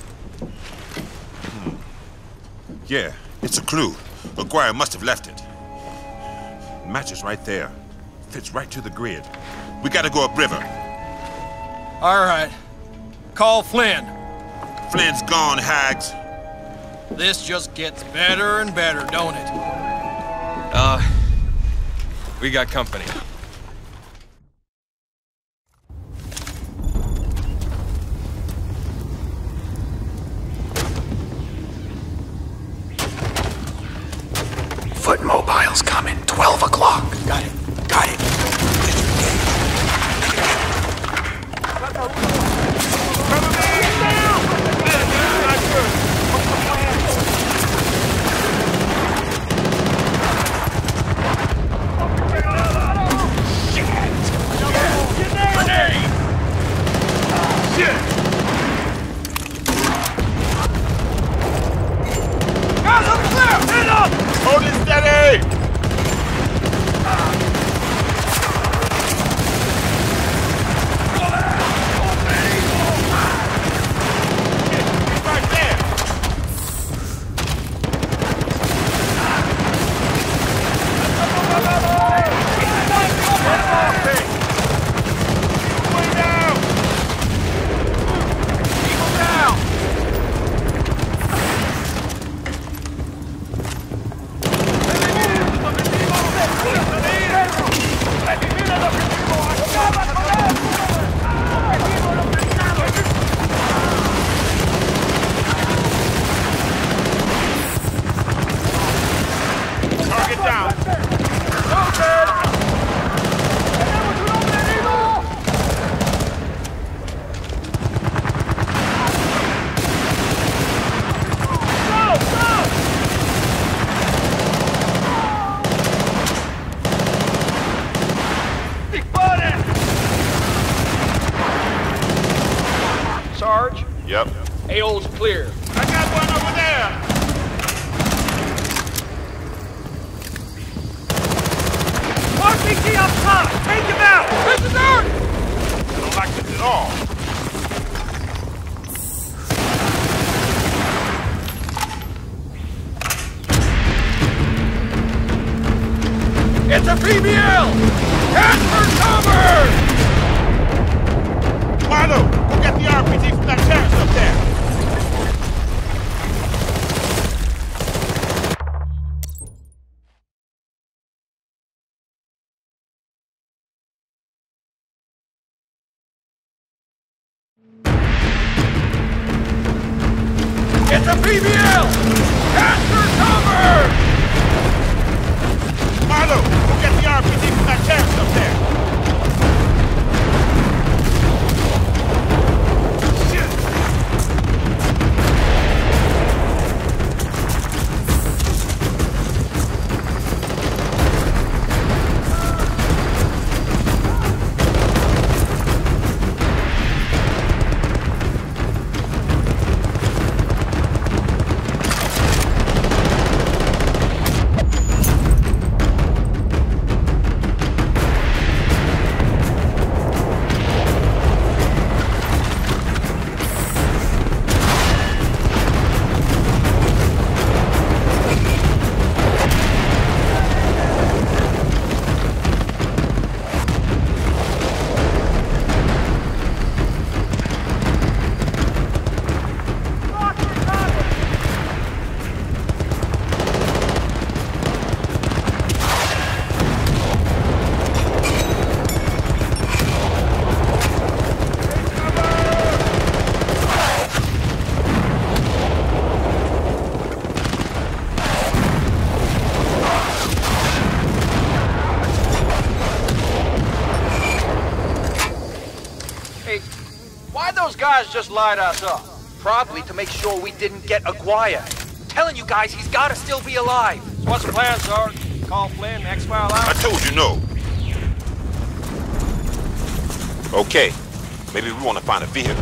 Yeah, it's a clue. Aguirre must have left it. Matches right there. Fits right to the grid. We gotta go upriver.
All right. Call Flynn.
Flynn's gone, hags.
This just gets better and better, don't it?
We got company.
Got it. Got it.
Hold it steady! Right there! Way down! Eagle down! Target down.
Sarge?
Yep.
AO's clear.
I got one over there!
RPG up top! Take him out! This is Earth!
I don't like this at all.
It's a PBL! Transfer cover!
Marlo, go get the RPG from that terrace up there.
It's a PBL! Transfer cover!
Marlo, go get the RPG from that terrace up there.
Why'd those guys just light us up? Probably to make sure we didn't get Aguirre. I'm telling you guys, he's gotta still be alive. So what's the plan, Sarge? Call Flynn, X-File out?
I told you no. Okay, maybe we want to find a vehicle.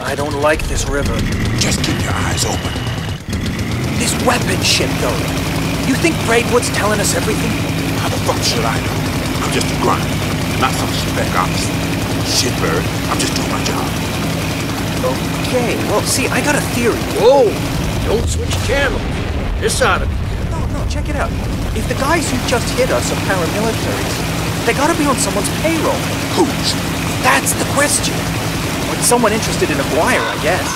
I don't like this river.
Just keep your eyes open.
This weapon shit, though. You think Braidwood's telling us everything?
How the fuck should I know? I'm just a grunt, not some spec ops. Shitbird, I'm just doing my job.
Okay, well, see, I got a theory.
Whoa! Don't switch channels. This ought to be...
No, check it out. If the guys who just hit us are paramilitaries, they gotta be on someone's payroll.
Whose?
That's the question. With someone interested in Aguirre, I guess.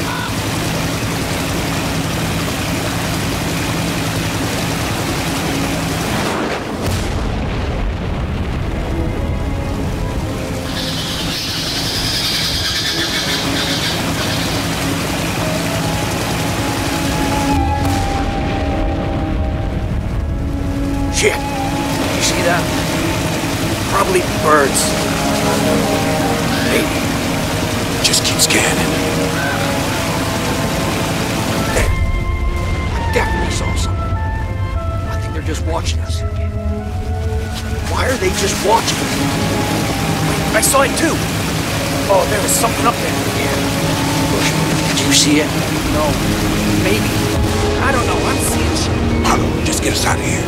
Shit! You see that? Probably birds.
Maybe. Just keep scanning.
There. I definitely saw something. I think they're just watching us. Why are they just watching us?
I saw it too. Oh, there was something up there.
Yeah. Did you see it?
No. Maybe. I don't know. I'm seeing shit.
Marlo, just get us out of here.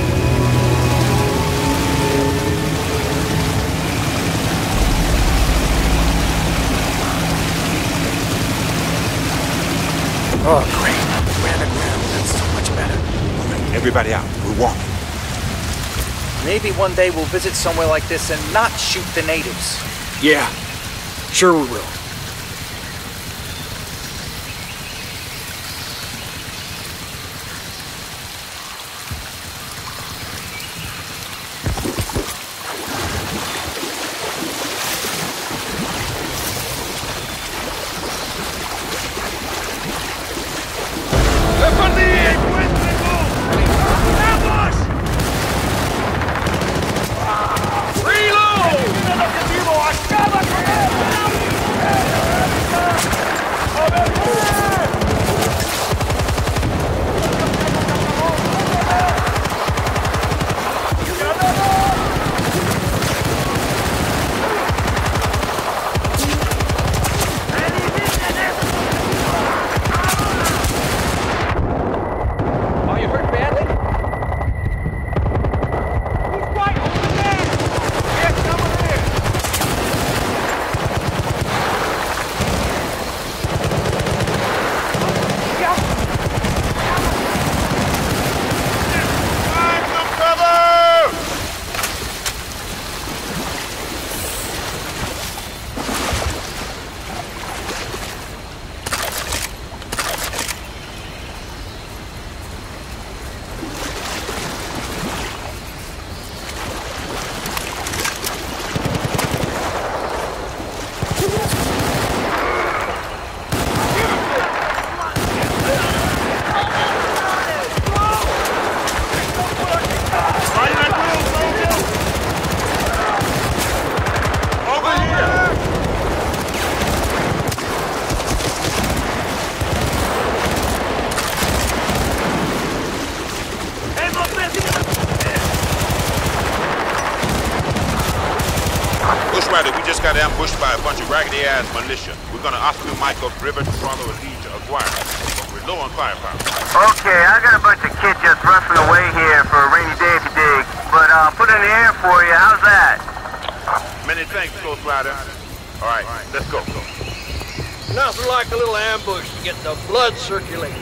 Oh, great. Ran aground. That's so much better.
All right, everybody out. We're walking.
Maybe one day we'll visit somewhere like this and not shoot the natives.
Yeah. Sure we will.
We just got ambushed by a bunch of raggedy-ass militia. We're gonna Oscar Mike upriver to follow a lead to Aguirre. But we're low on firepower.
Okay, I got a bunch of kids just rustling away here for a rainy day if you dig. But put in the air for you, how's that?
Many thanks, Ghost Rider. All right, let's go.
Nothing like a little ambush to get the blood circulating.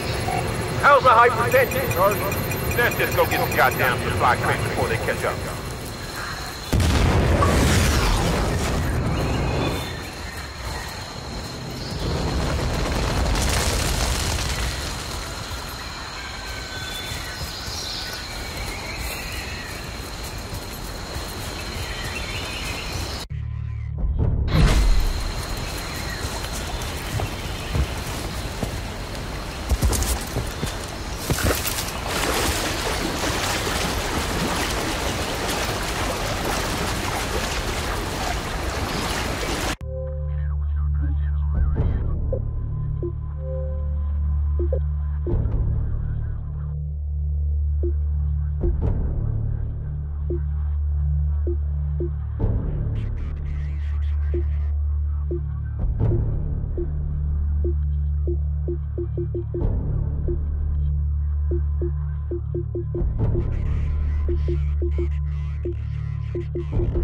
How's the hypertension, Sergeant?
Let's just go get some goddamn supply crates before they catch up.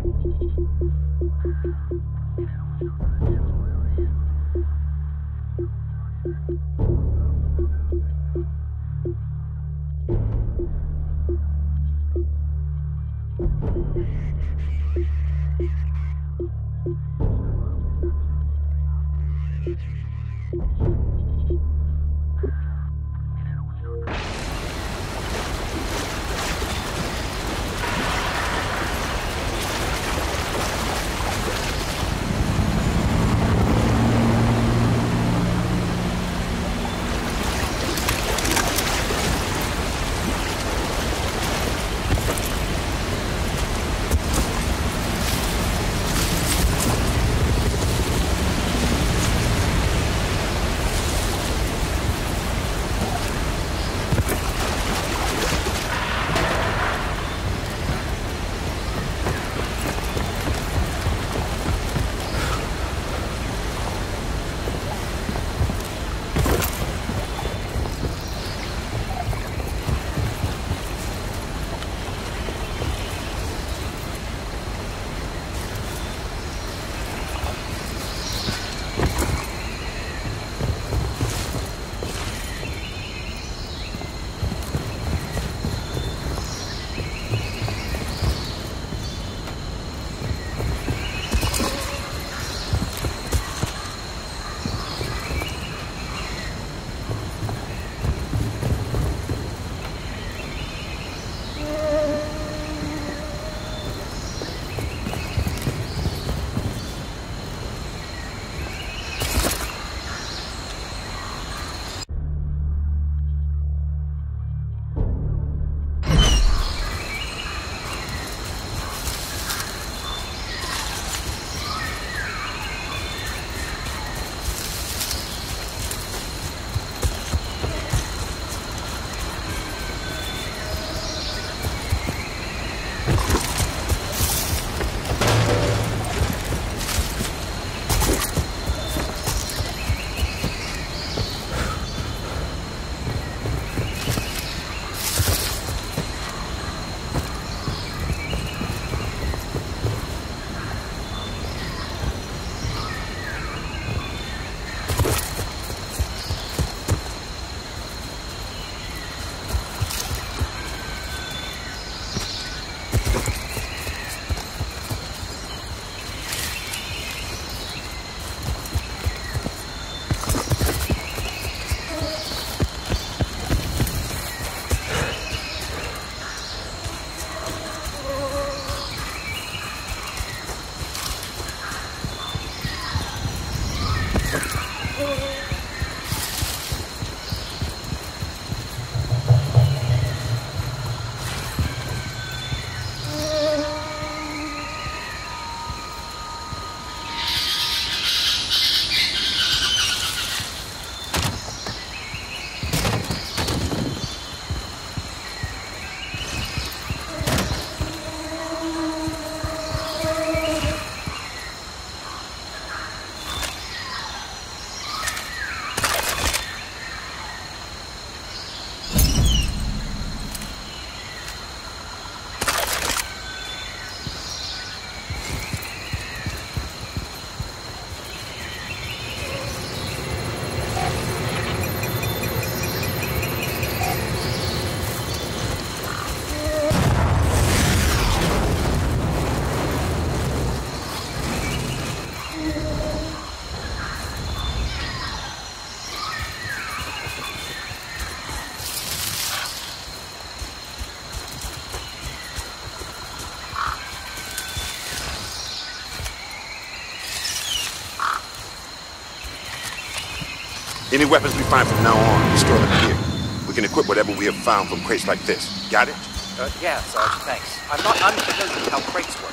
Any weapons we find from now on, we store them here. We can equip whatever we have found from crates like this. Got it?
Yeah, Sarge, thanks. I'm not unfamiliar with how crates work.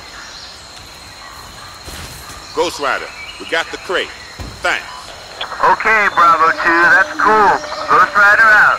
Ghost Rider, we got the crate. Thanks.
Okay, Bravo 2, that's cool. Ghost Rider out.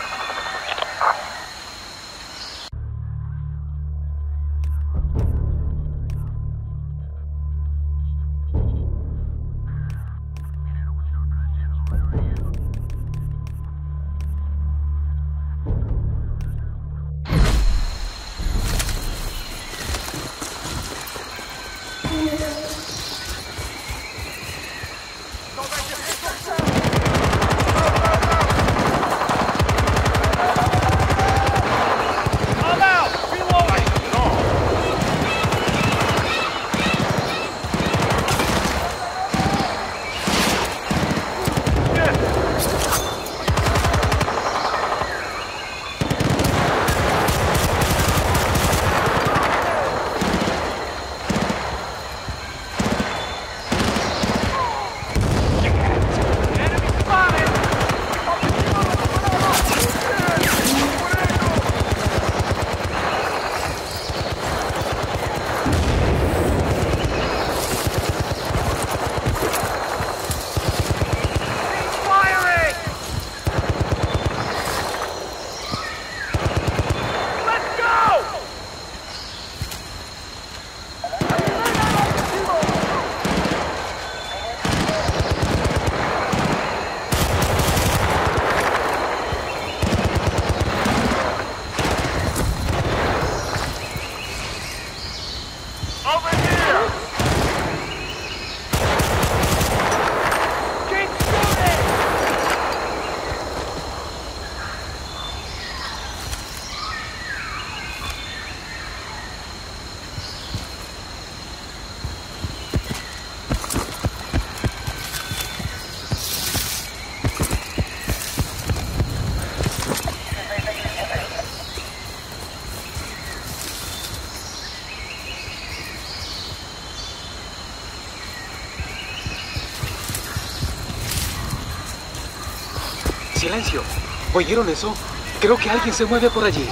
Silencio. ¿Oyeron eso? Creo que alguien se mueve por allí.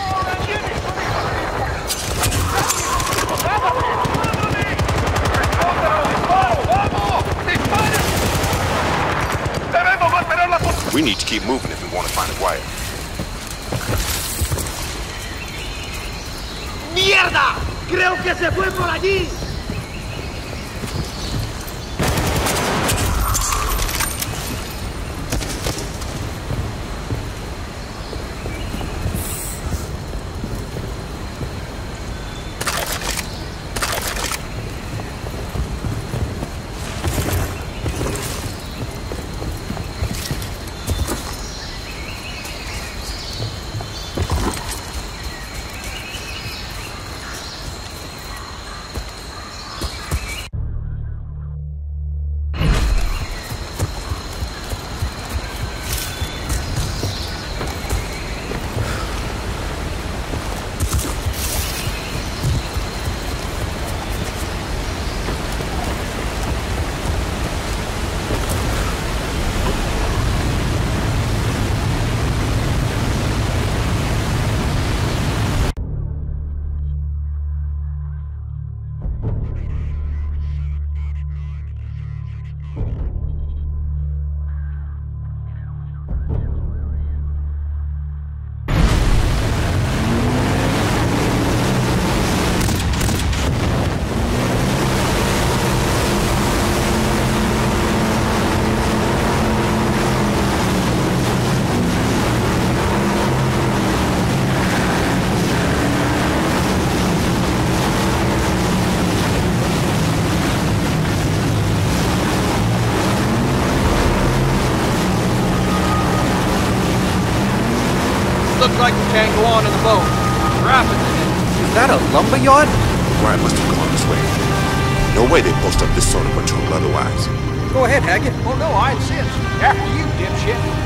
We need to keep moving if we want to find a wire.
¡Mierda! ¡Creo que se fue por allí!
Looks like we can't go on in the boat. Rapid.
Is that a lumber yard?
Wire must have gone this way. No way they post up this sort of patrol otherwise.
Go ahead, Hackett.
Oh no, I insist. After you, dipshit.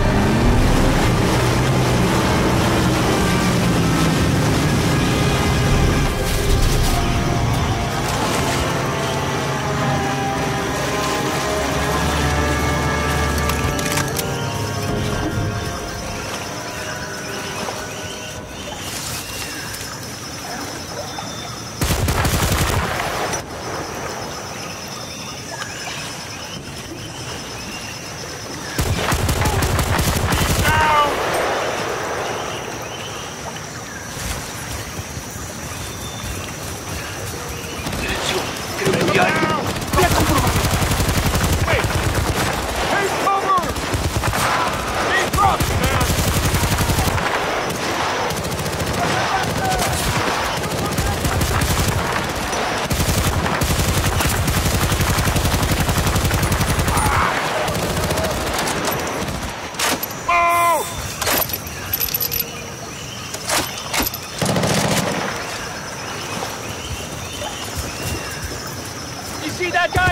See that guy?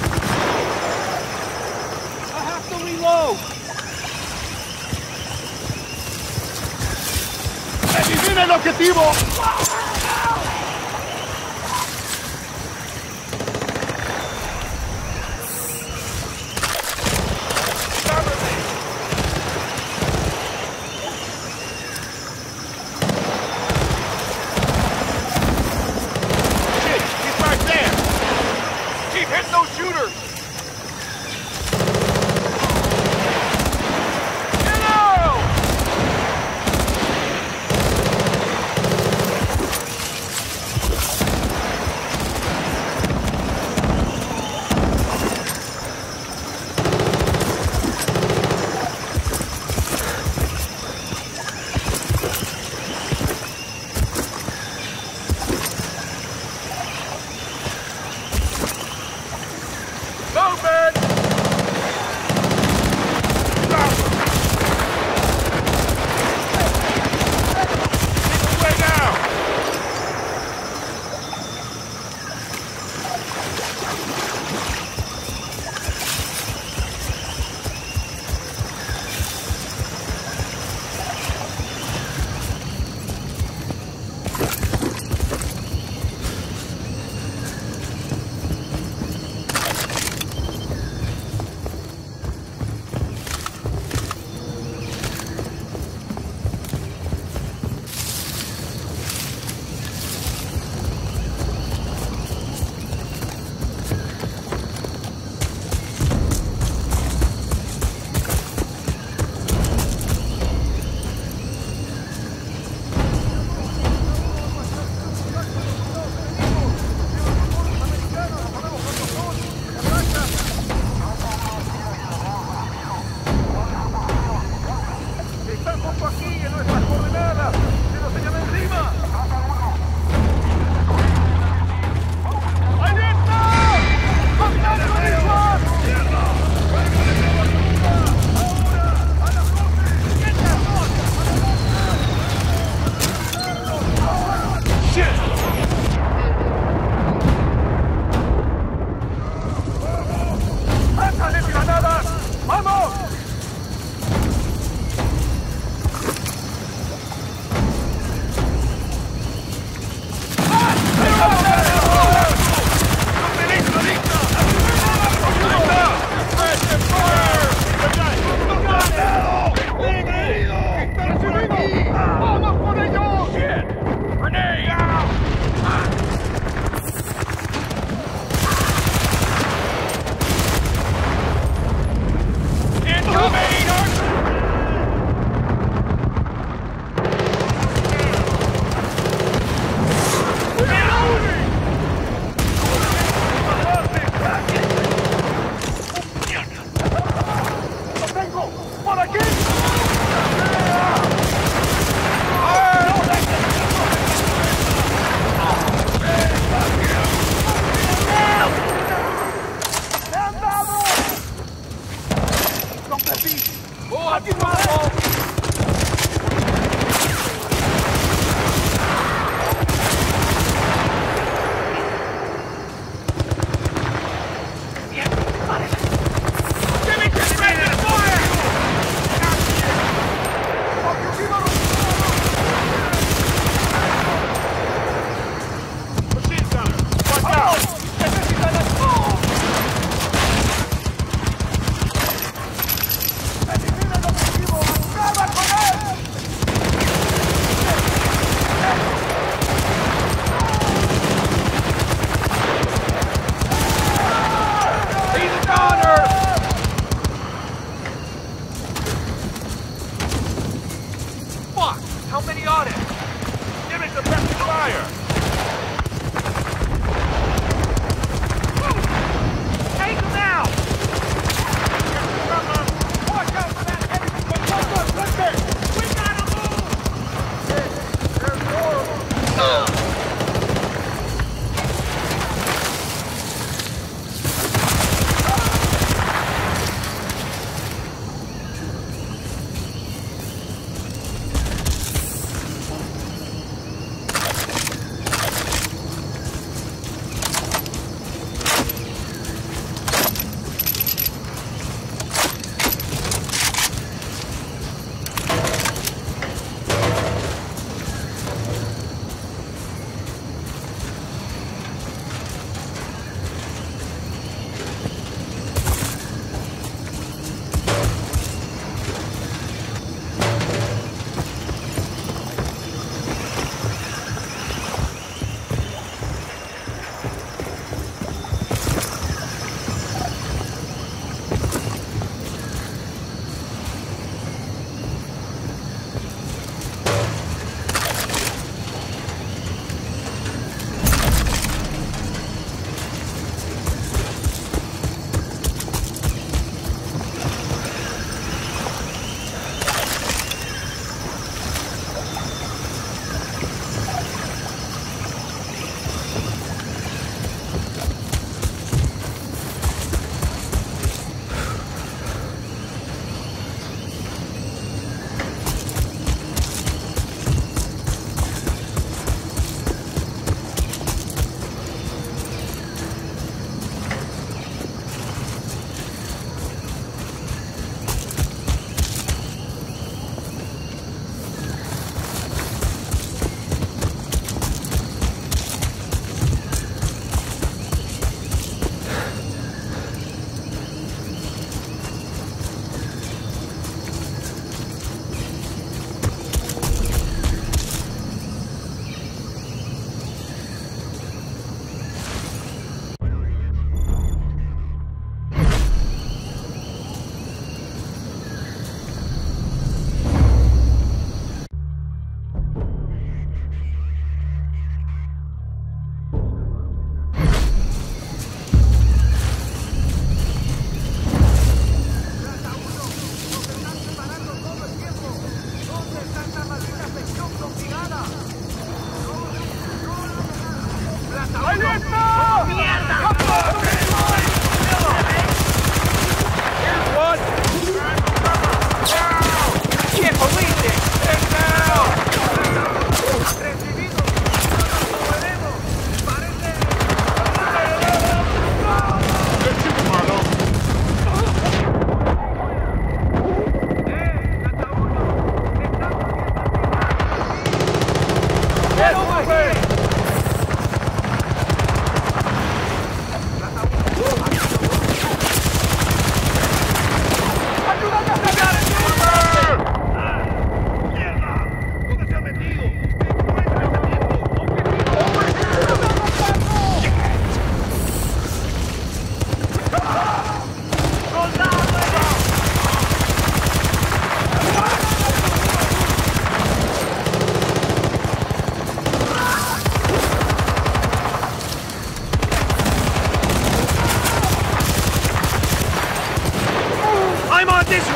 I have to reload. ¡Elimina el objetivo!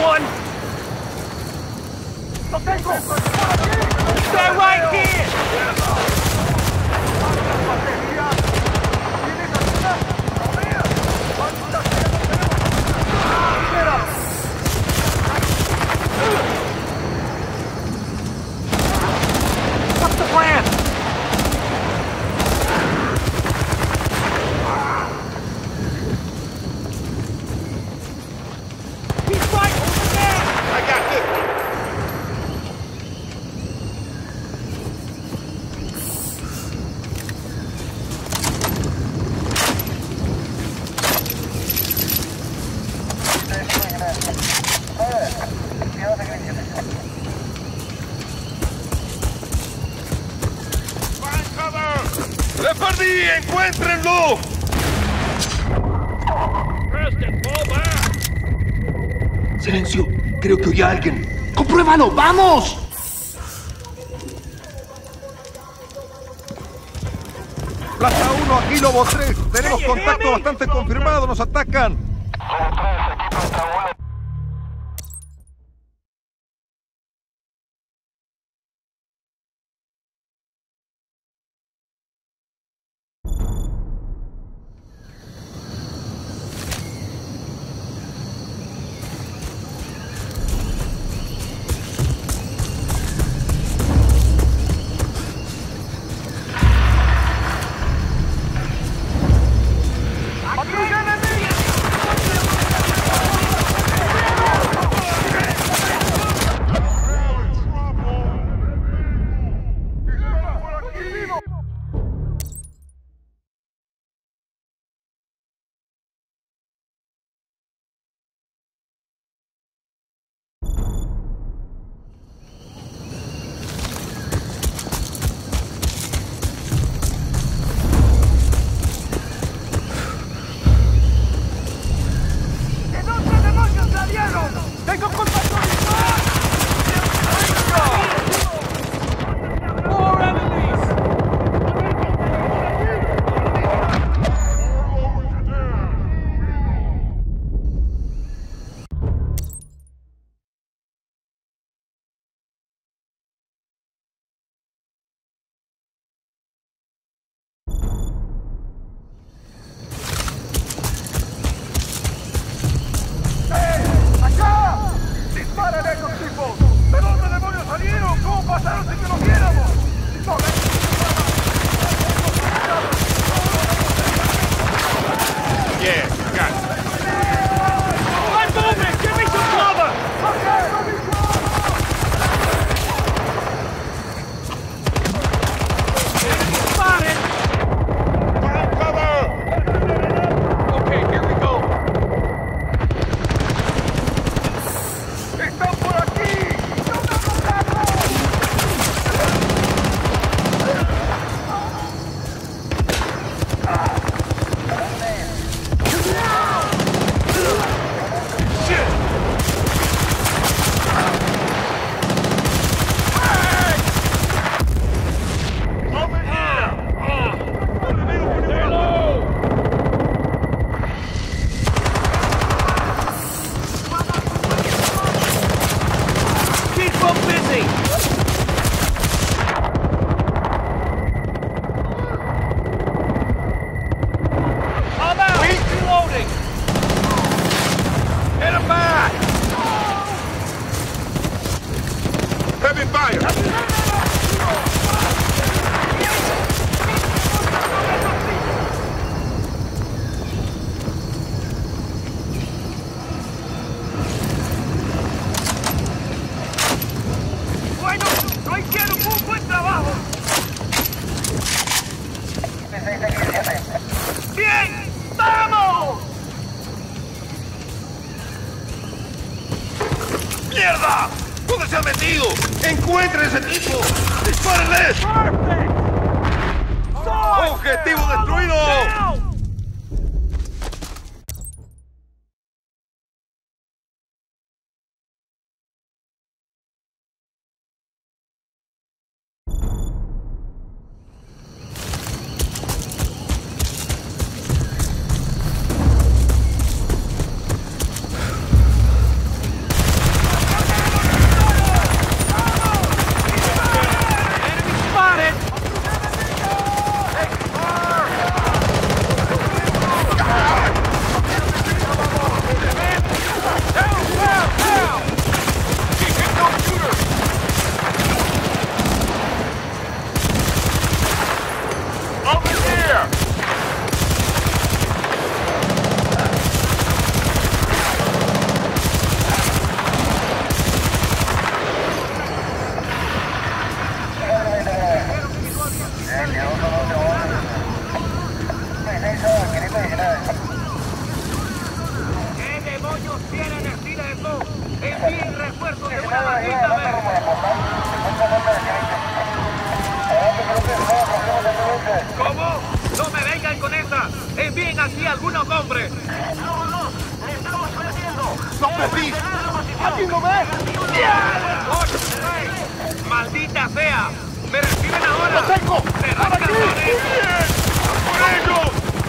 one! ¡Lo tengo! Stay right here! What's the plan? He's right over there!
I got this.
¡Le perdí! ¡Encuéntrenlo! Silencio. Creo que oí a alguien. ¡Compruébalo! ¡Vamos!
Plaza 1, aquí Lobo 3. Tenemos contacto bastante confirmado. Nos atacan.
¡Tengo contacto visual! ¡More enemies! ¡Disparen a esos tipos! ¿De dónde demonios salieron? ¿Cómo pasaron sin que nos viéramos? ¡No,
Yeah, got it.
I'm moving! Give me some cover! Spotted!
Cover!
Okay, here we go. ¡Están por aquí! Keep them busy! I'm out! Reloading! Hit him back!
Heavy fire!
Bueno, no hicieron un buen trabajo. ¡Bien! ¡Vamos!
¡Mierda! ¿Dónde se ha metido? ¡Encuentren ese tipo! ¡Dispárenles! ¡Objetivo destruido!
aquí algunos hombres.
¡Vámonos! ¡Le estamos perdiendo!
¡Lo perdí! ¿Alguien lo ve? ¡Maldita sea! ¡Me reciben ahora! ¡Lo tengo! ¡Por aquí! ¡Muy bien! ¡Por ellos!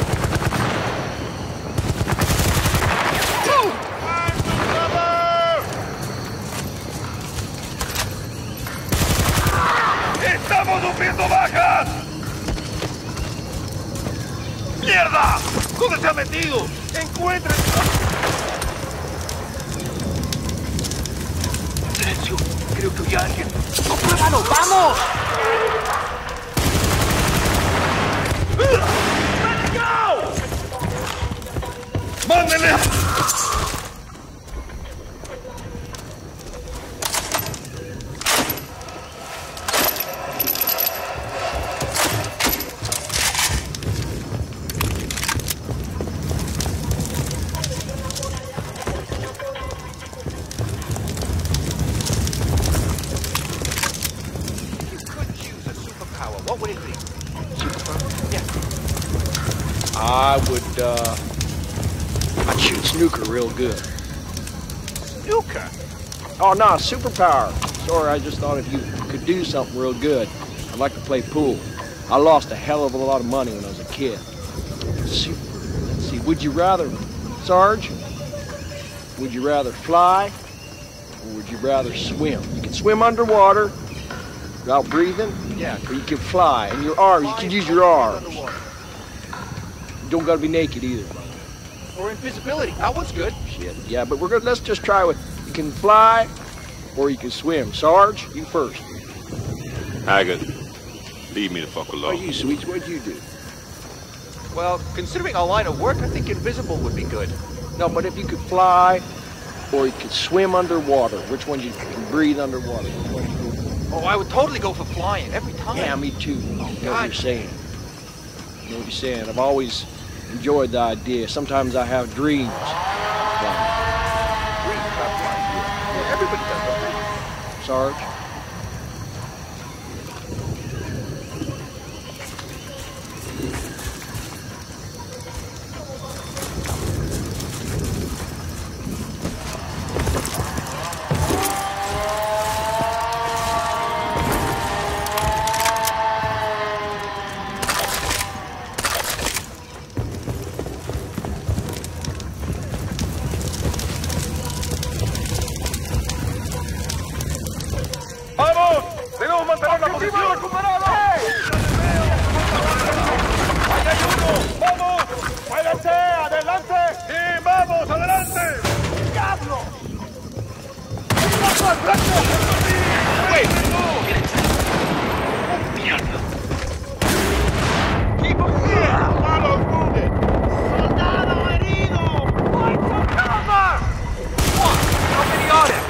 ¡Estamos sufriendo bajas! ¡Mierda! ¿Dónde se ha metido? ¡Encuentren! Silencio. Creo que oye a alguien. ¡Compruébalo! ¡Vamos! ¡Let's go! ¡Mándenle!
What would it be?
Yeah. I'd shoot snooker real good.
Snooker?
Oh, no, superpower. Sorry, I just thought if you could do something real good, I'd like to play pool. I lost a hell of a lot of money when I was a kid. Let's see, would you rather, Sarge? Would you rather fly, or would you rather swim? You can swim underwater without breathing. Yeah, or you can fly, and your arms, you can use your arms. You don't gotta be naked either.
Or invisibility. That one's good.
Shit. Yeah, but let's just try with, you can fly, or you can swim. Sarge, you first.
Haggard, leave me the fuck alone.
Oh, you sweets, what'd you do?
Well, considering our line of work, I think invisible would be good.
No, but if you could fly, or you could swim underwater, which one you can breathe underwater?
Oh, I would totally go for flying every time.
Yeah, me too. Oh, you know what you're saying. You know what you're saying. I've always enjoyed the idea. Sometimes I have dreams.
Dreams about flying. Yeah. Everybody does that.
Sarge?
¡Vamos! ¡Debemos mantener la posición! ¡Recuperado! ¡Ahí hay uno! ¡Vamos! ¡Muévanse! ¡Adelante! ¡Sí, vamos! ¡Adelante! ¡Diablo! ¡Wait! ¡Mierda! ¡Keep him here! ¡Malos wounded! ¡Soldado herido! ¡Find some cover! What? How many are there?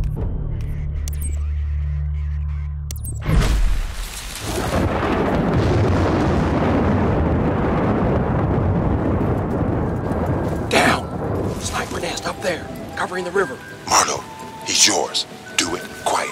Down! Sniper nest up there, covering the river.
Marlo, he's yours. Do it quiet.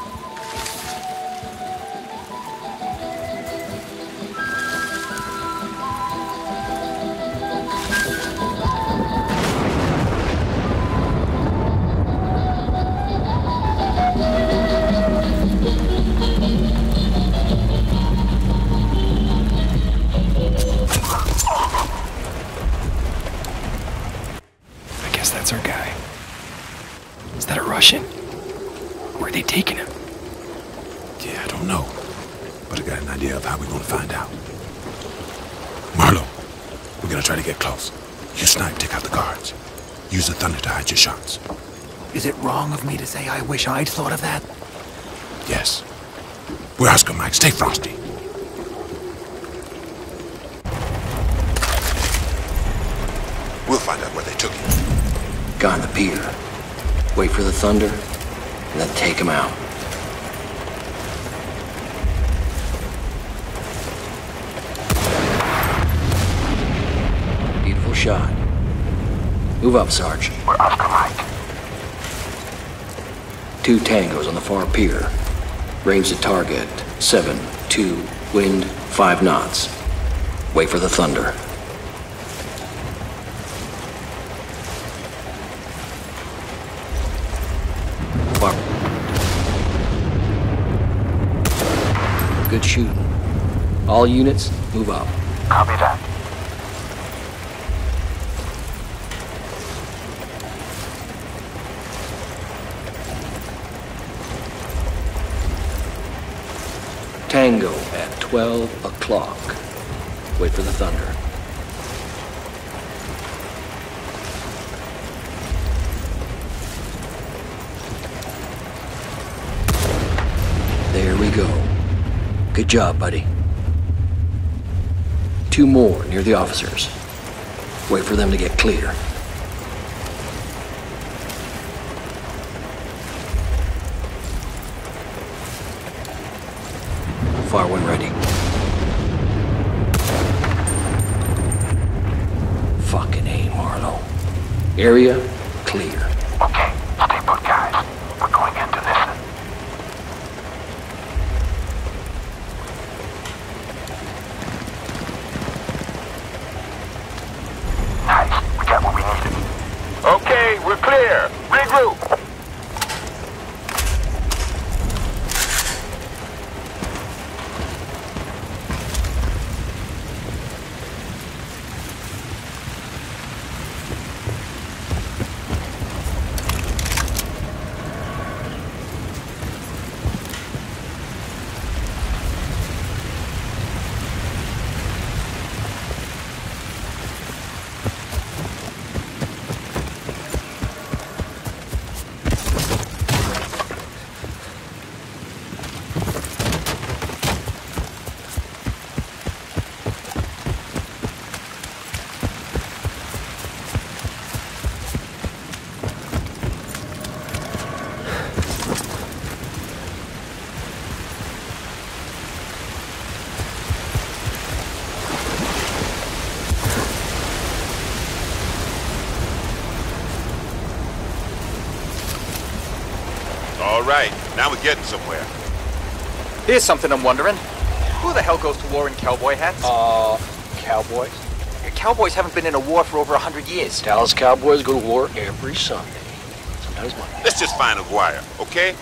That's our guy. Is that a Russian? Where are they taking him?
Yeah, I don't know. But I got an idea of how we're gonna find out. Marlo, we're gonna try to get close. You snipe, take out the guards. Use the thunder to hide your shots.
Is it wrong of me to say I wish I'd thought of that?
Yes. We're Oscar Mike. Stay frosty. We'll find out where they took him.
Guy on the pier. Wait for the thunder, and then take him out. Beautiful shot. Move up, Sarge.
We're Oscar Mike.
2 tangos on the far pier. Range to target. 7-2, wind 5 knots. Wait for the thunder. Good shooting. All units, move up.
Copy that.
Tango at 12 o'clock. Wait for the thunder. There we go. Good job, buddy. 2 more near the officers. Wait for them to get clear. Far one ready. Fucking A, Marlo. Area clear.
Okay, stay put, guys. We're going in to listen. Nice. We got what we needed. Okay, we're clear. Regroup.
All right, now we're getting somewhere.
Here's something I'm wondering. Who the hell goes to war in cowboy hats?
Cowboys?
Cowboys haven't been in a war for over 100 years.
Dallas Cowboys go to war every Sunday. Sometimes Monday.
Let's just find a wire, okay?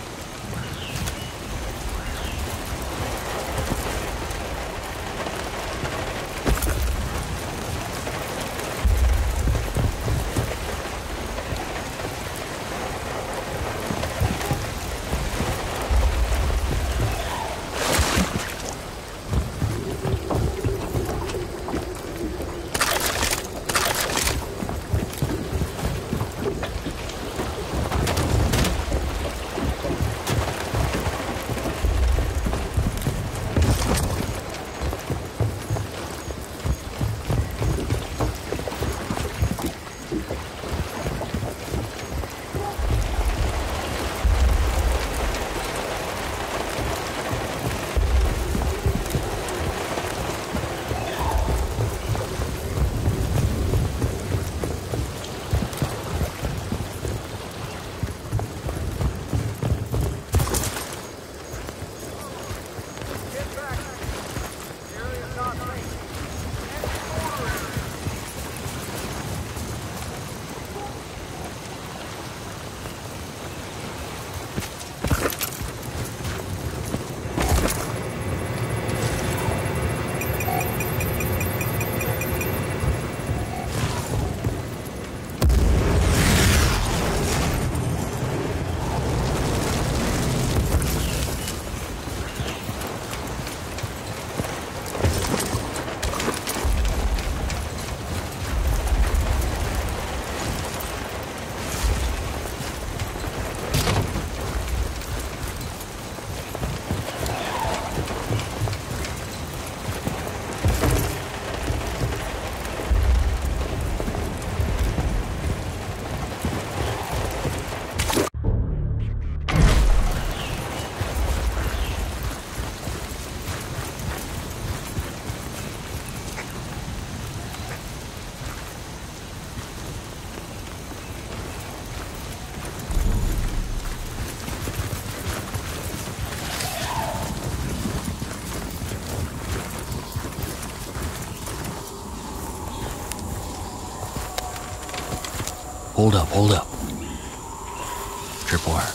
Hold up. Tripwire.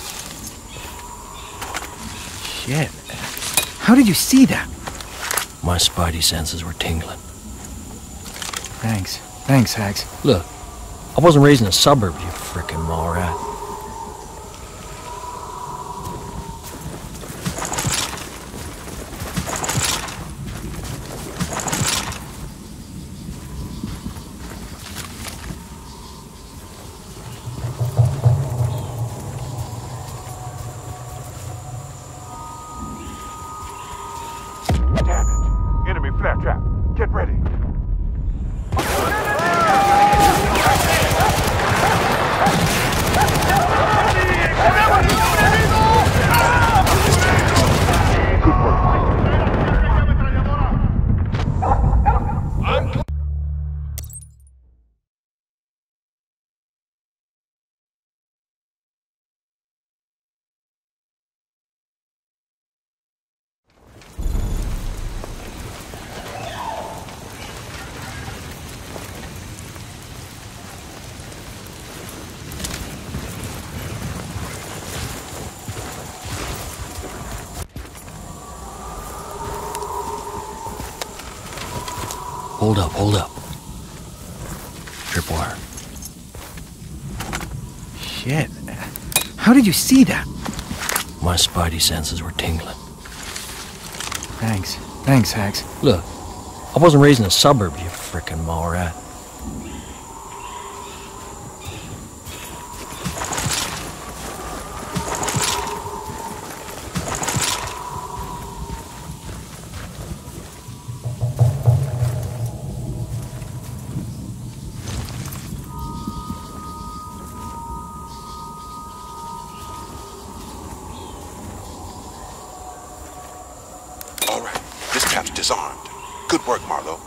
Shit. How did you see that?
My spidey senses were tingling.
Thanks, Hags.
Look, I wasn't raised in the suburbs, you frickin' mall rat.
Enemy flare trap. Get ready.
Hold up. Tripwire.
Shit. How did you see that?
My spidey senses were tingling.
Thanks, Hags.
Look, I wasn't raised in the suburbs, you frickin' mall rat.
All right, this trap's disarmed. Good work, Marlowe.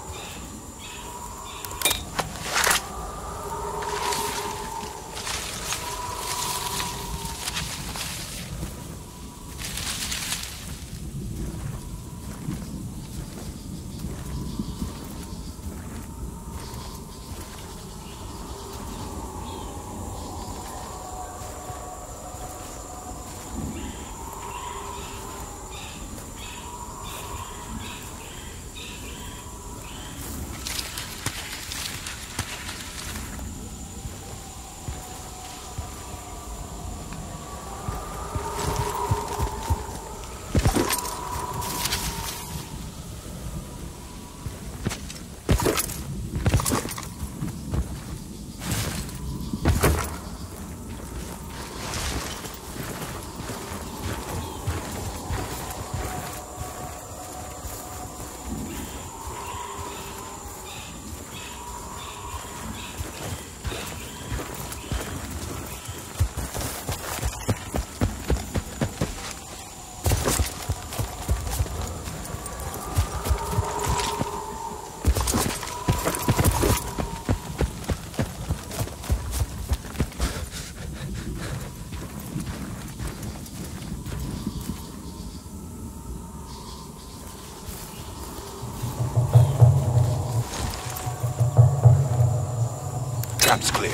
Trap's clear.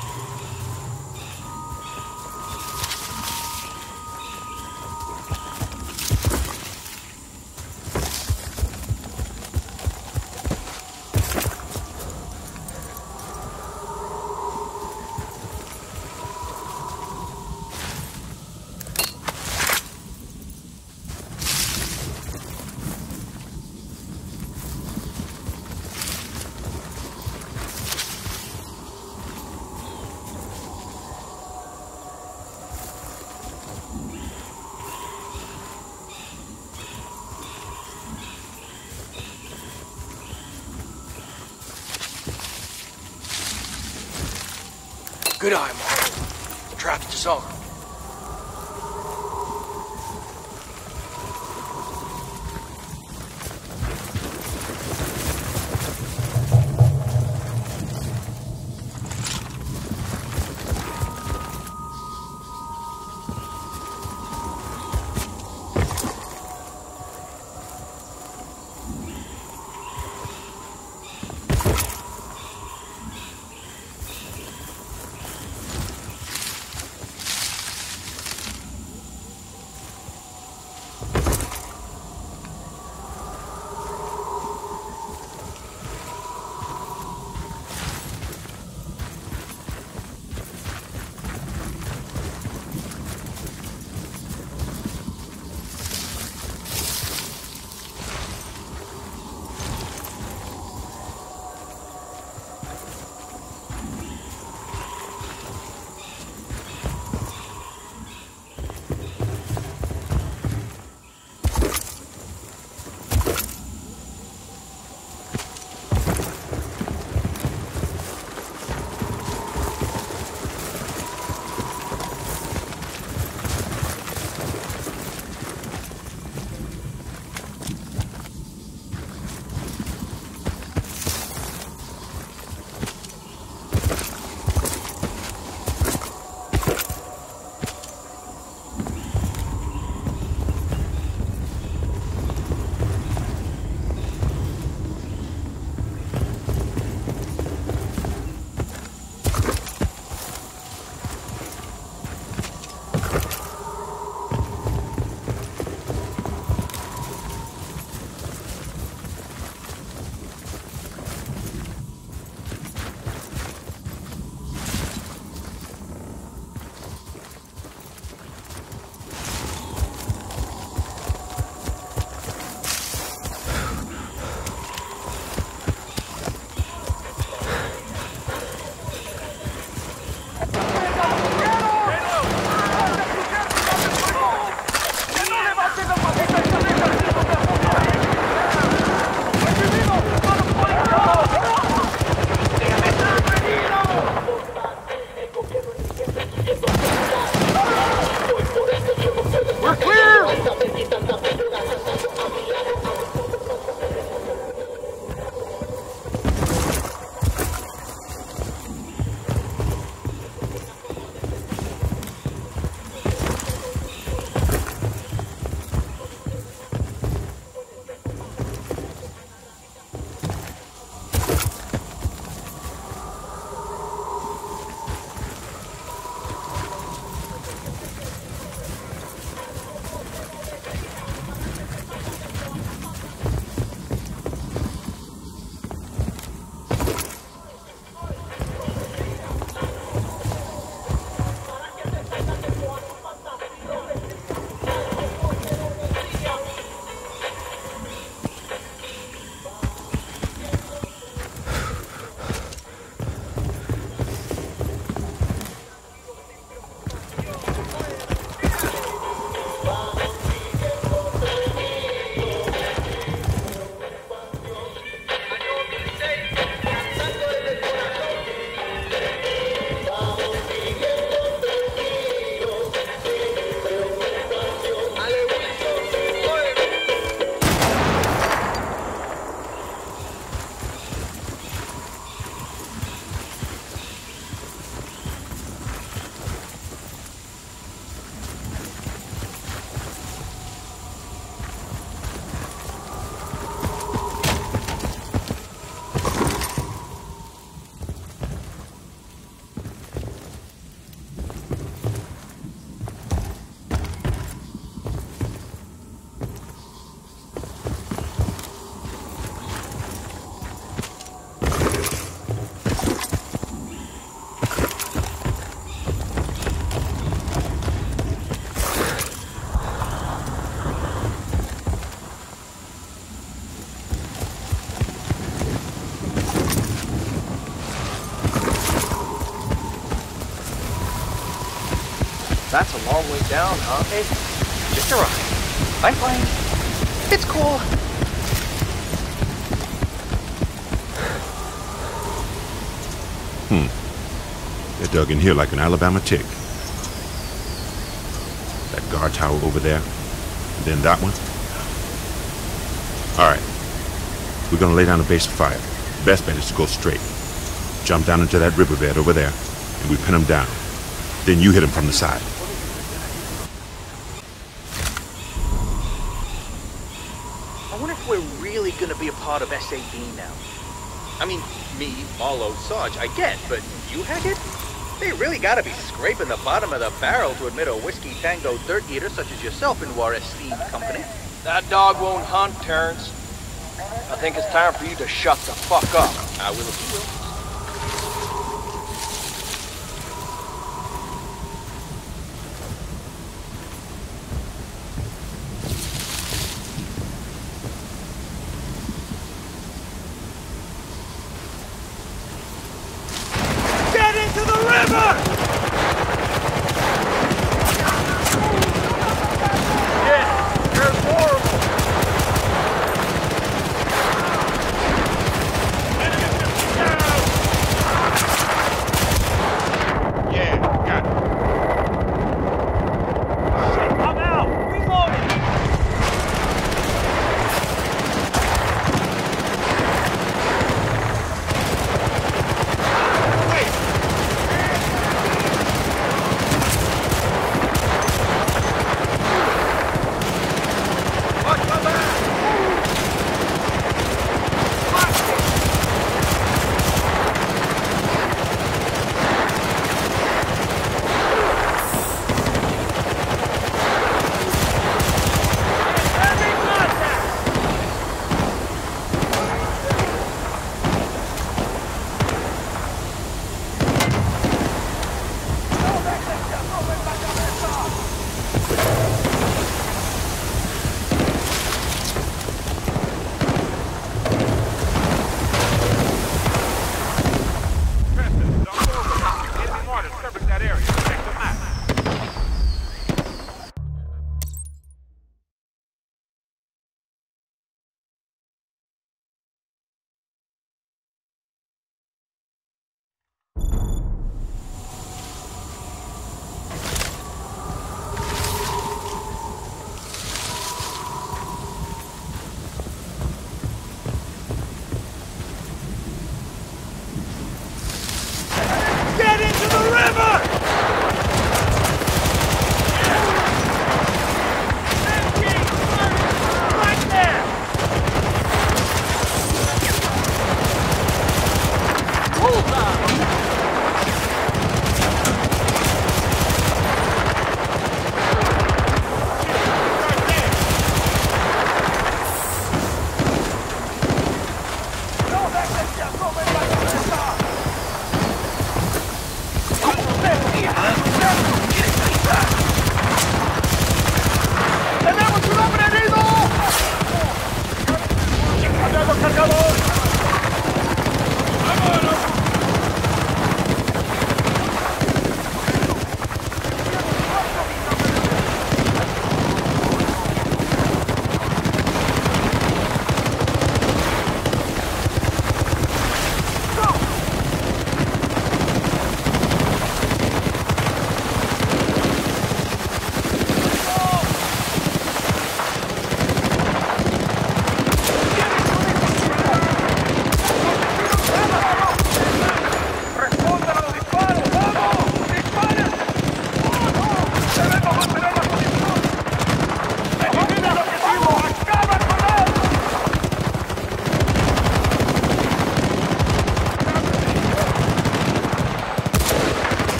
Good eye, Marlowe. The trap's disarmed. That's a long way down, huh? Hey, just a ride. I'm fine. It's cool.
They're dug in here like an Alabama tick. That guard tower over there, and then that one. All right, we're gonna lay down a base of fire. Best bet is to go straight. Jump down into that riverbed over there, and we pin them down. Then you hit them from the side.
I wonder if we're really gonna be a part of SAB now. I mean, me, Marlowe, Sarge, I get, but you, Hackett? They really gotta be scraping the bottom of the barrel to admit a whiskey tango dirt eater such as yourself into our esteemed company.
That dog won't hunt, Terrence. I think it's time for you to shut the fuck up.
I will if you will.
Get into the river!
Yeah, you're horrible.
Down!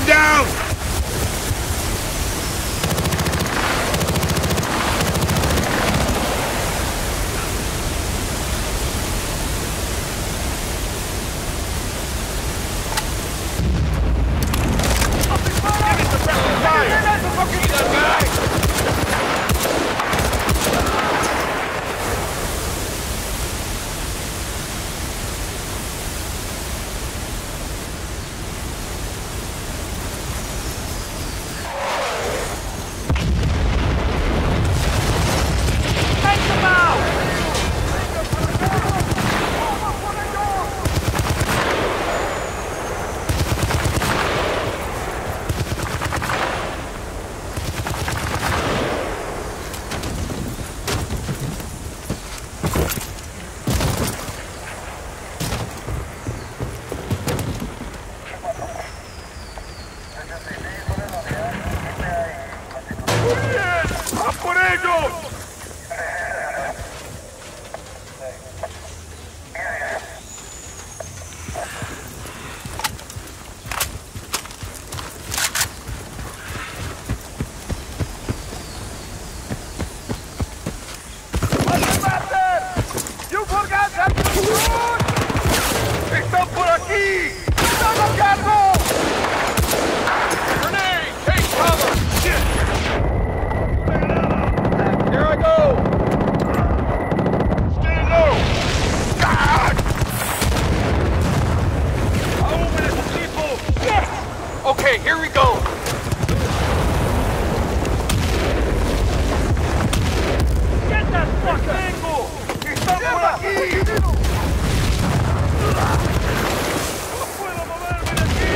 down!
¡Están por aquí! ¡Están a cargo! Grenade! Take cover! Shit! Here I go! Stay low! God! Open it, people! Yes! Okay, here we go! Get that fucker! ¡Están por aquí! ¡No puedo moverme de aquí!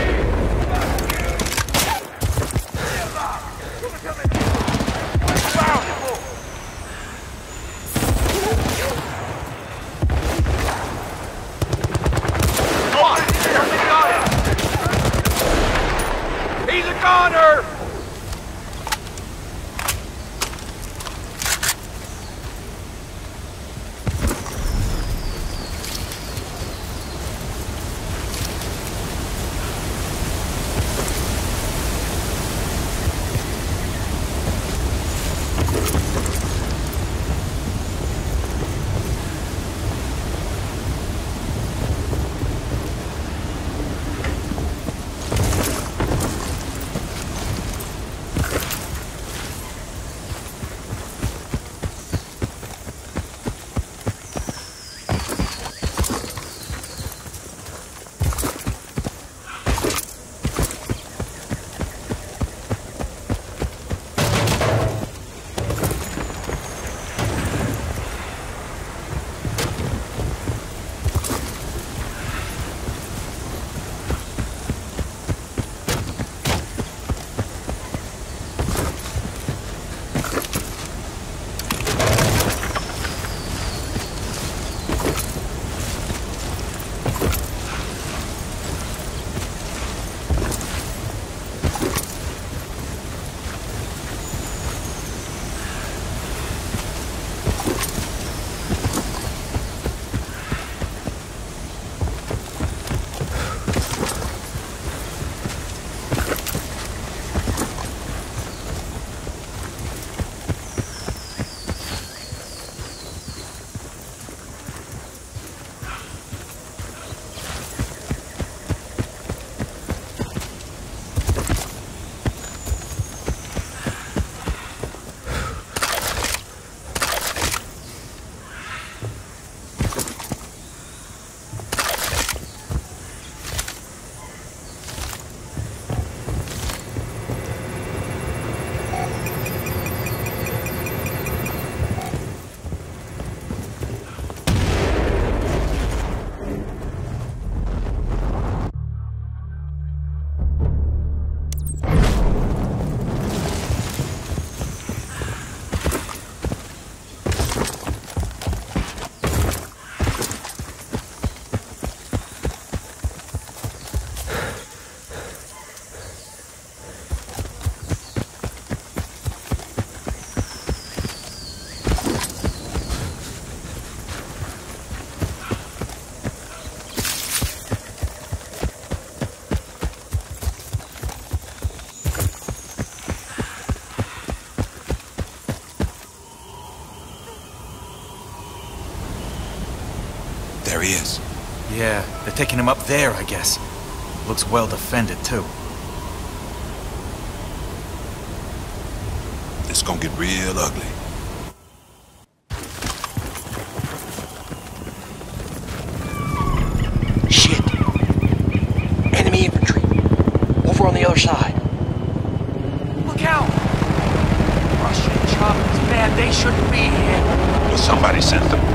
There he is.
Yeah, they're taking him up there, I guess. Looks well defended, too.
It's gonna get real ugly.
Shit. Enemy infantry. Over on the other side.
Look out! Russian choppers, man, they shouldn't be here.
Well, somebody sent them.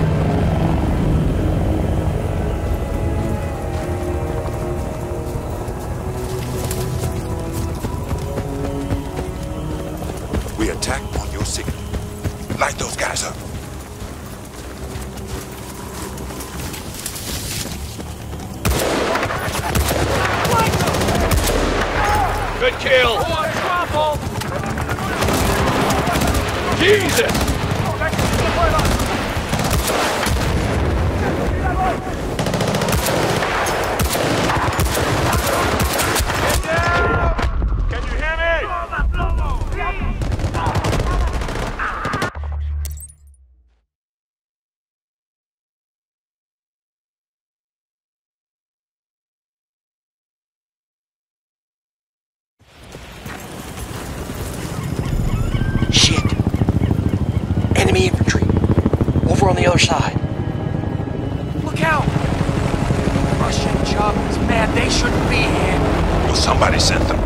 We attack on your signal. Light those guys up.
Good kill! Jesus! Can you hear me?
Shit. Enemy infantry. Over on the other side.
Look out! Russian choppers, man, they shouldn't be here.
Well, somebody sent them.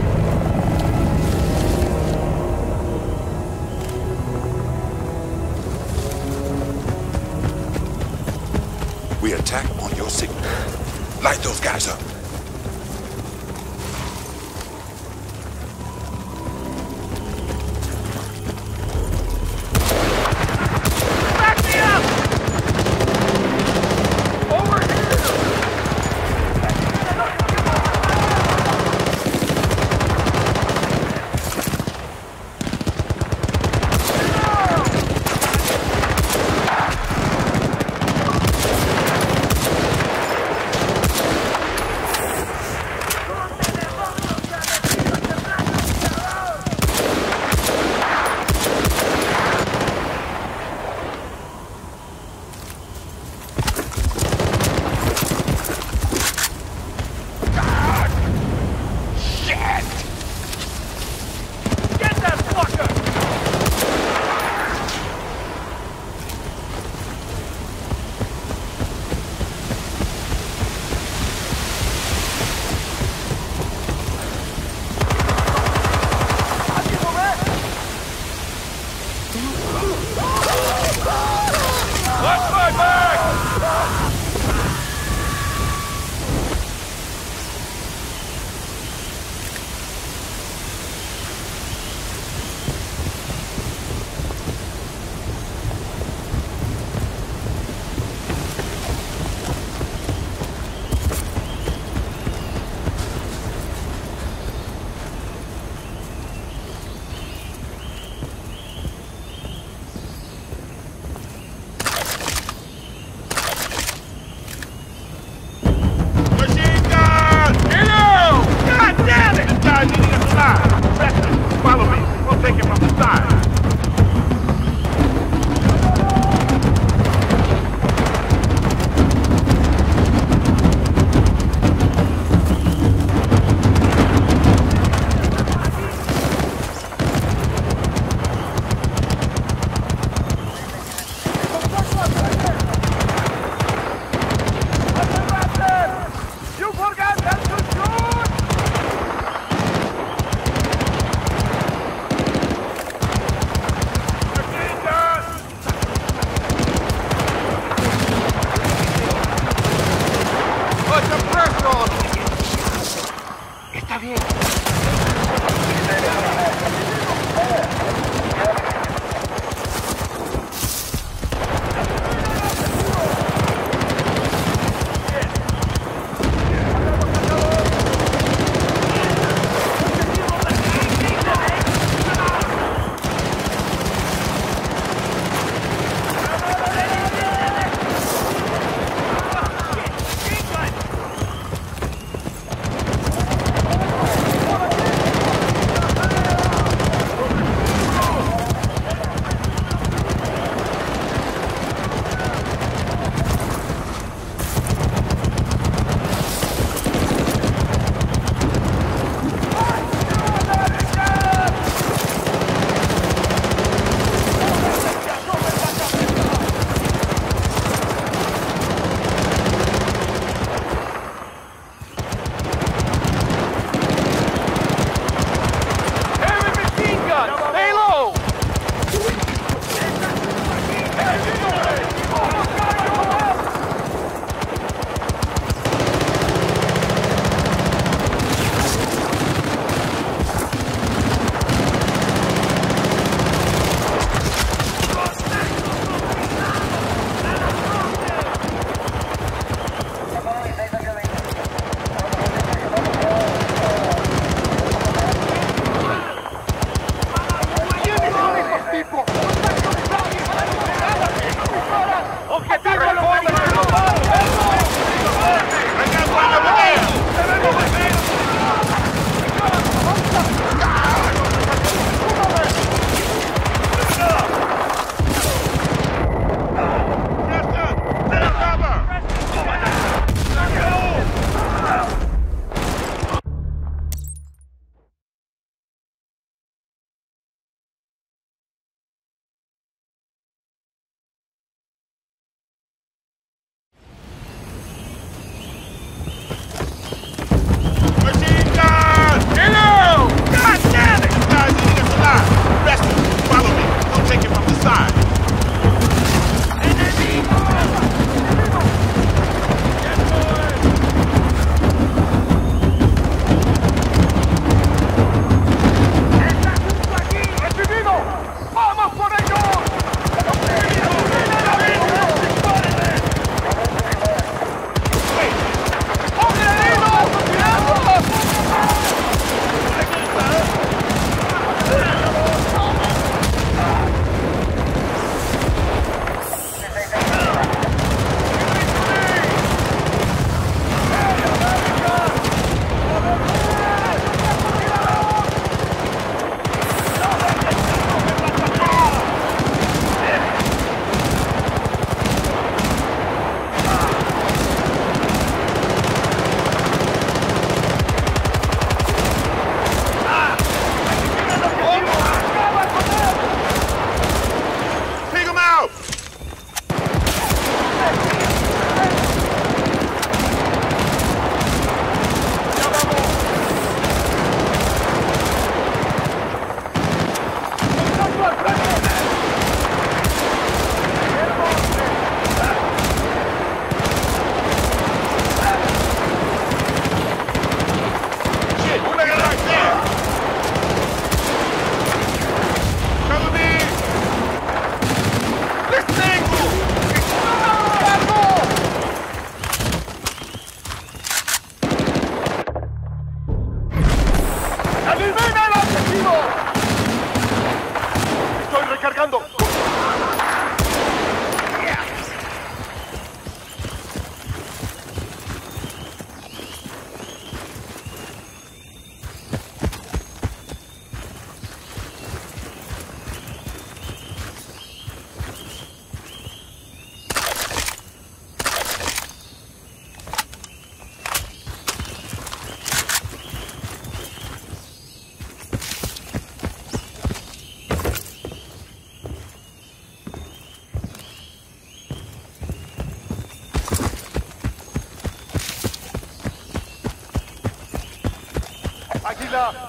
We attack on your signal. Light those guys up.
Back me up! Over here!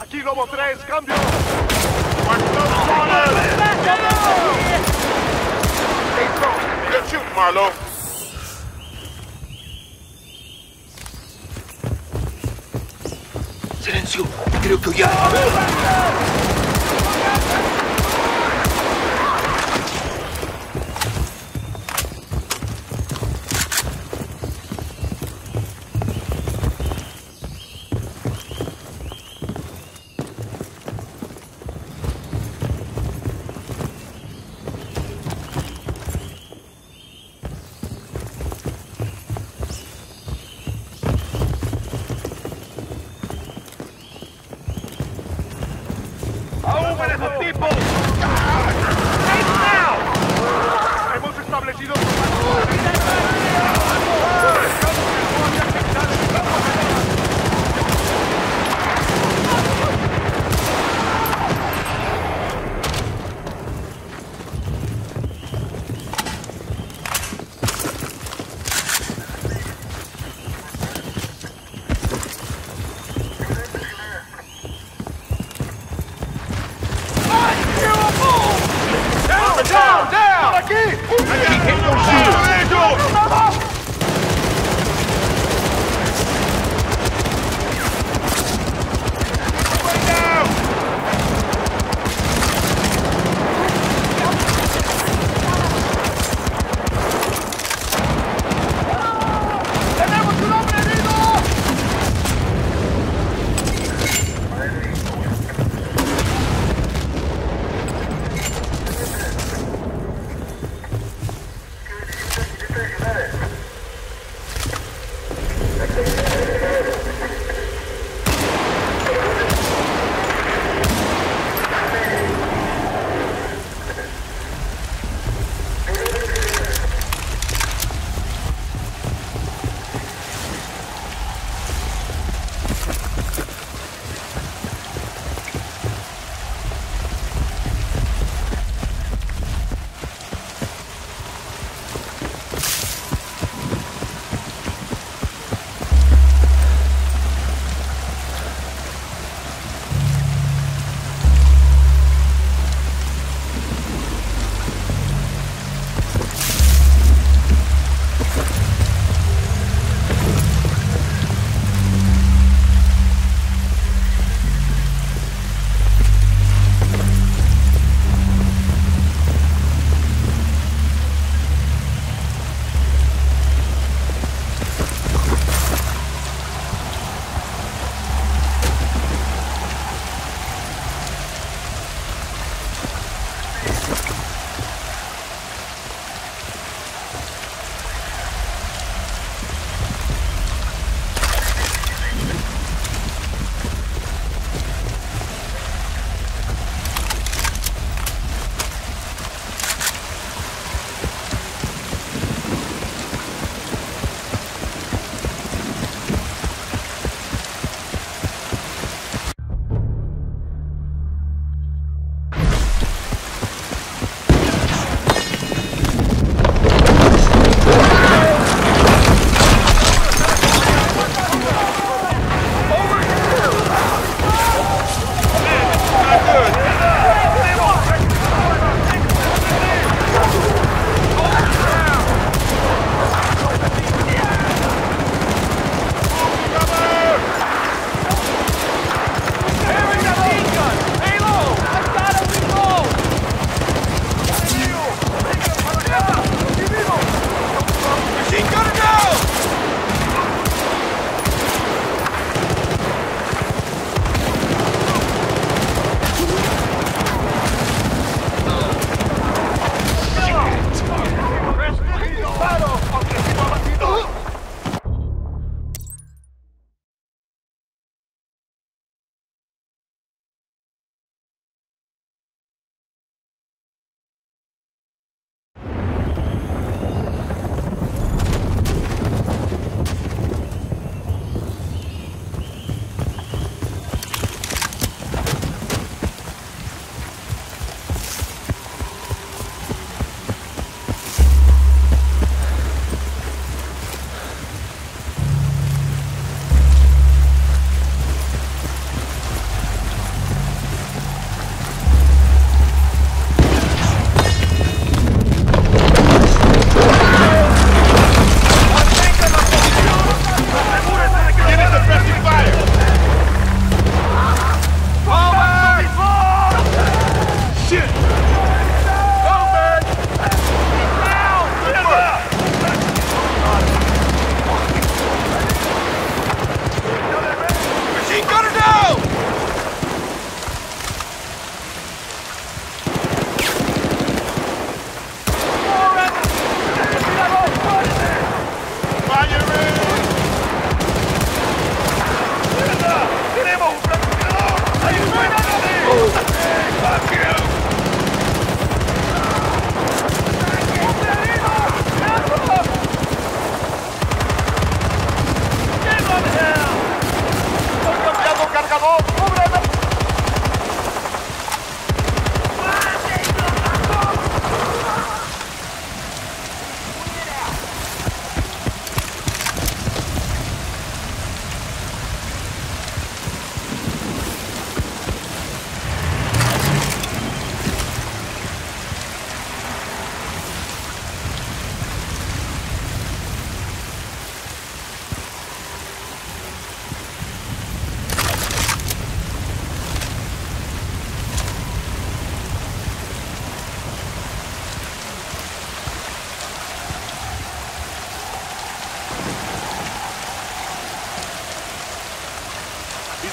Aquí Lobo 3, cambio.
Good shoot, Marlo.
Silencio, creo que oyeron.
¡Aúmen esos tipos! Hemos establecido...
Down! Down!
¡Aquí!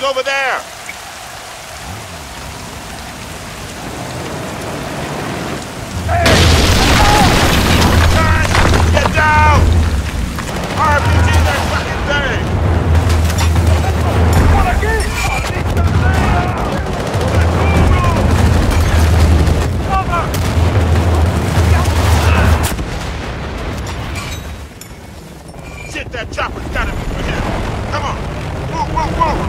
over there! Get down! RPG that fucking thing! Shit, that chopper's gotta be for him. Come on, move!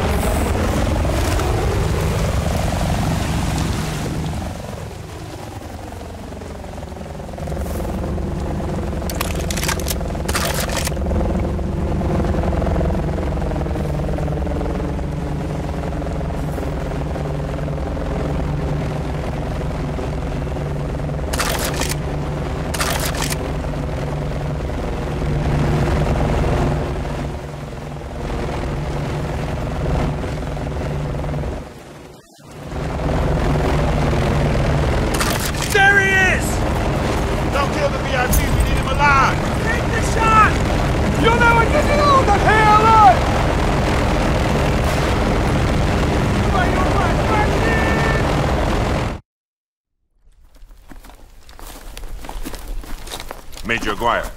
Major Aguirre.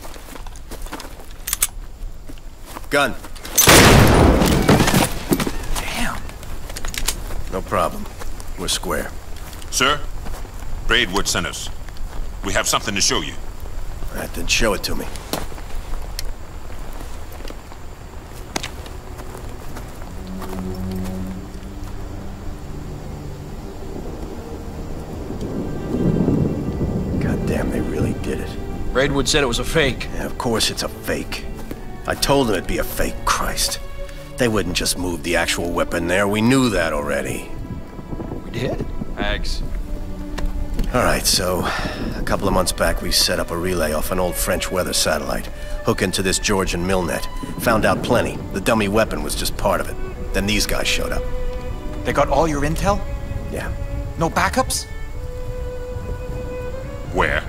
Gun.
Damn.
No problem. We're square.
Sir, Braidwood sent us. We have something to show you.
All right, then show it to me. Goddamn, they really did it.
Braidwood said it was a fake.
Yeah, of course it's a fake. I told them it'd be a fake, Christ. They wouldn't just move the actual weapon there. We knew that already.
We did?
Eggs.
All right, so a couple of months back we set up a relay off an old French weather satellite. Hook into this Georgian millnet. Found out plenty. The dummy weapon was just part of it. Then these guys showed up.
They got all your intel?
Yeah.
No backups?
Where?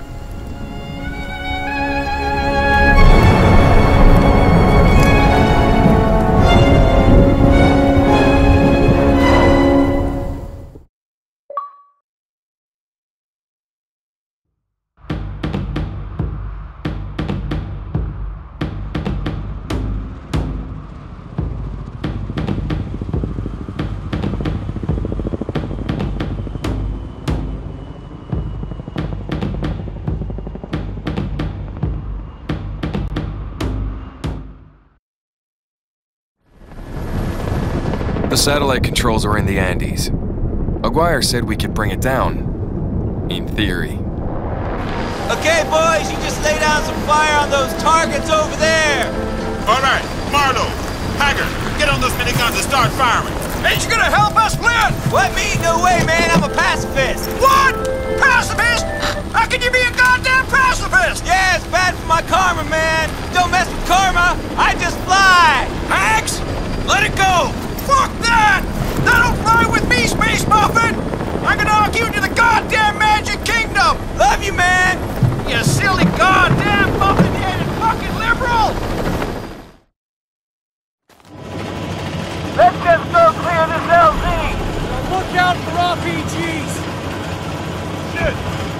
The satellite controls are in the Andes. Aguirre said we could bring it down. In theory.
Okay, boys, you just lay down some fire on those targets over there.
All right, Marlowe, Haggard, get on those miniguns and start firing.
Ain't you gonna help us, Flint?
What, me? No way, man. I'm a pacifist.
What? Pacifist? How can you be a goddamn pacifist?
Yeah, it's bad for my karma, man. Don't mess with karma. I just fly.
Hags, let it go. Fuck that! That'll fly with me, Space Muffin! I'm gonna knock you into the goddamn Magic Kingdom!
Love you, man!
You silly goddamn muffin-headed fucking liberal!
Let's get so clear this LZ!
Now look out for RPGs!
Shit!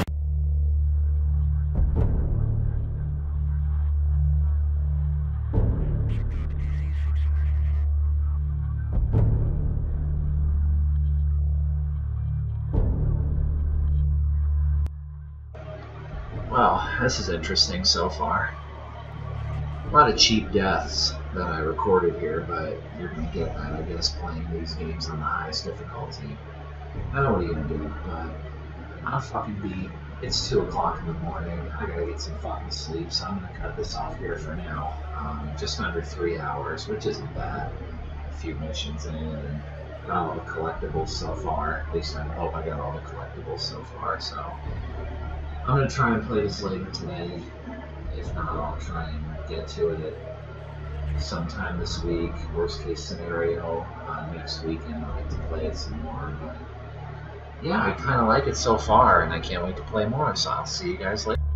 Well, this is interesting so far. A lot of cheap deaths that I recorded here, but you're going to get that, I guess, playing these games on the highest difficulty. I know what you're going to do, but I'll fucking be... It's 2 o'clock in the morning, I gotta get some fucking sleep, so I'm going to cut this off here for now. Just under 3 hours, which isn't bad. A few missions in, and got all the collectibles so far. At least I hope I got all the collectibles so far, so... I'm going to try and play this later today. If not, I'll try and get to it at sometime this week. Worst case scenario, next weekend I'll get to play it some more. But yeah, I kind of like it so far, and I can't wait to play more, so I'll see you guys later.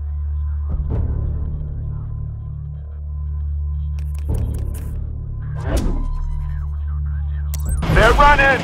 running!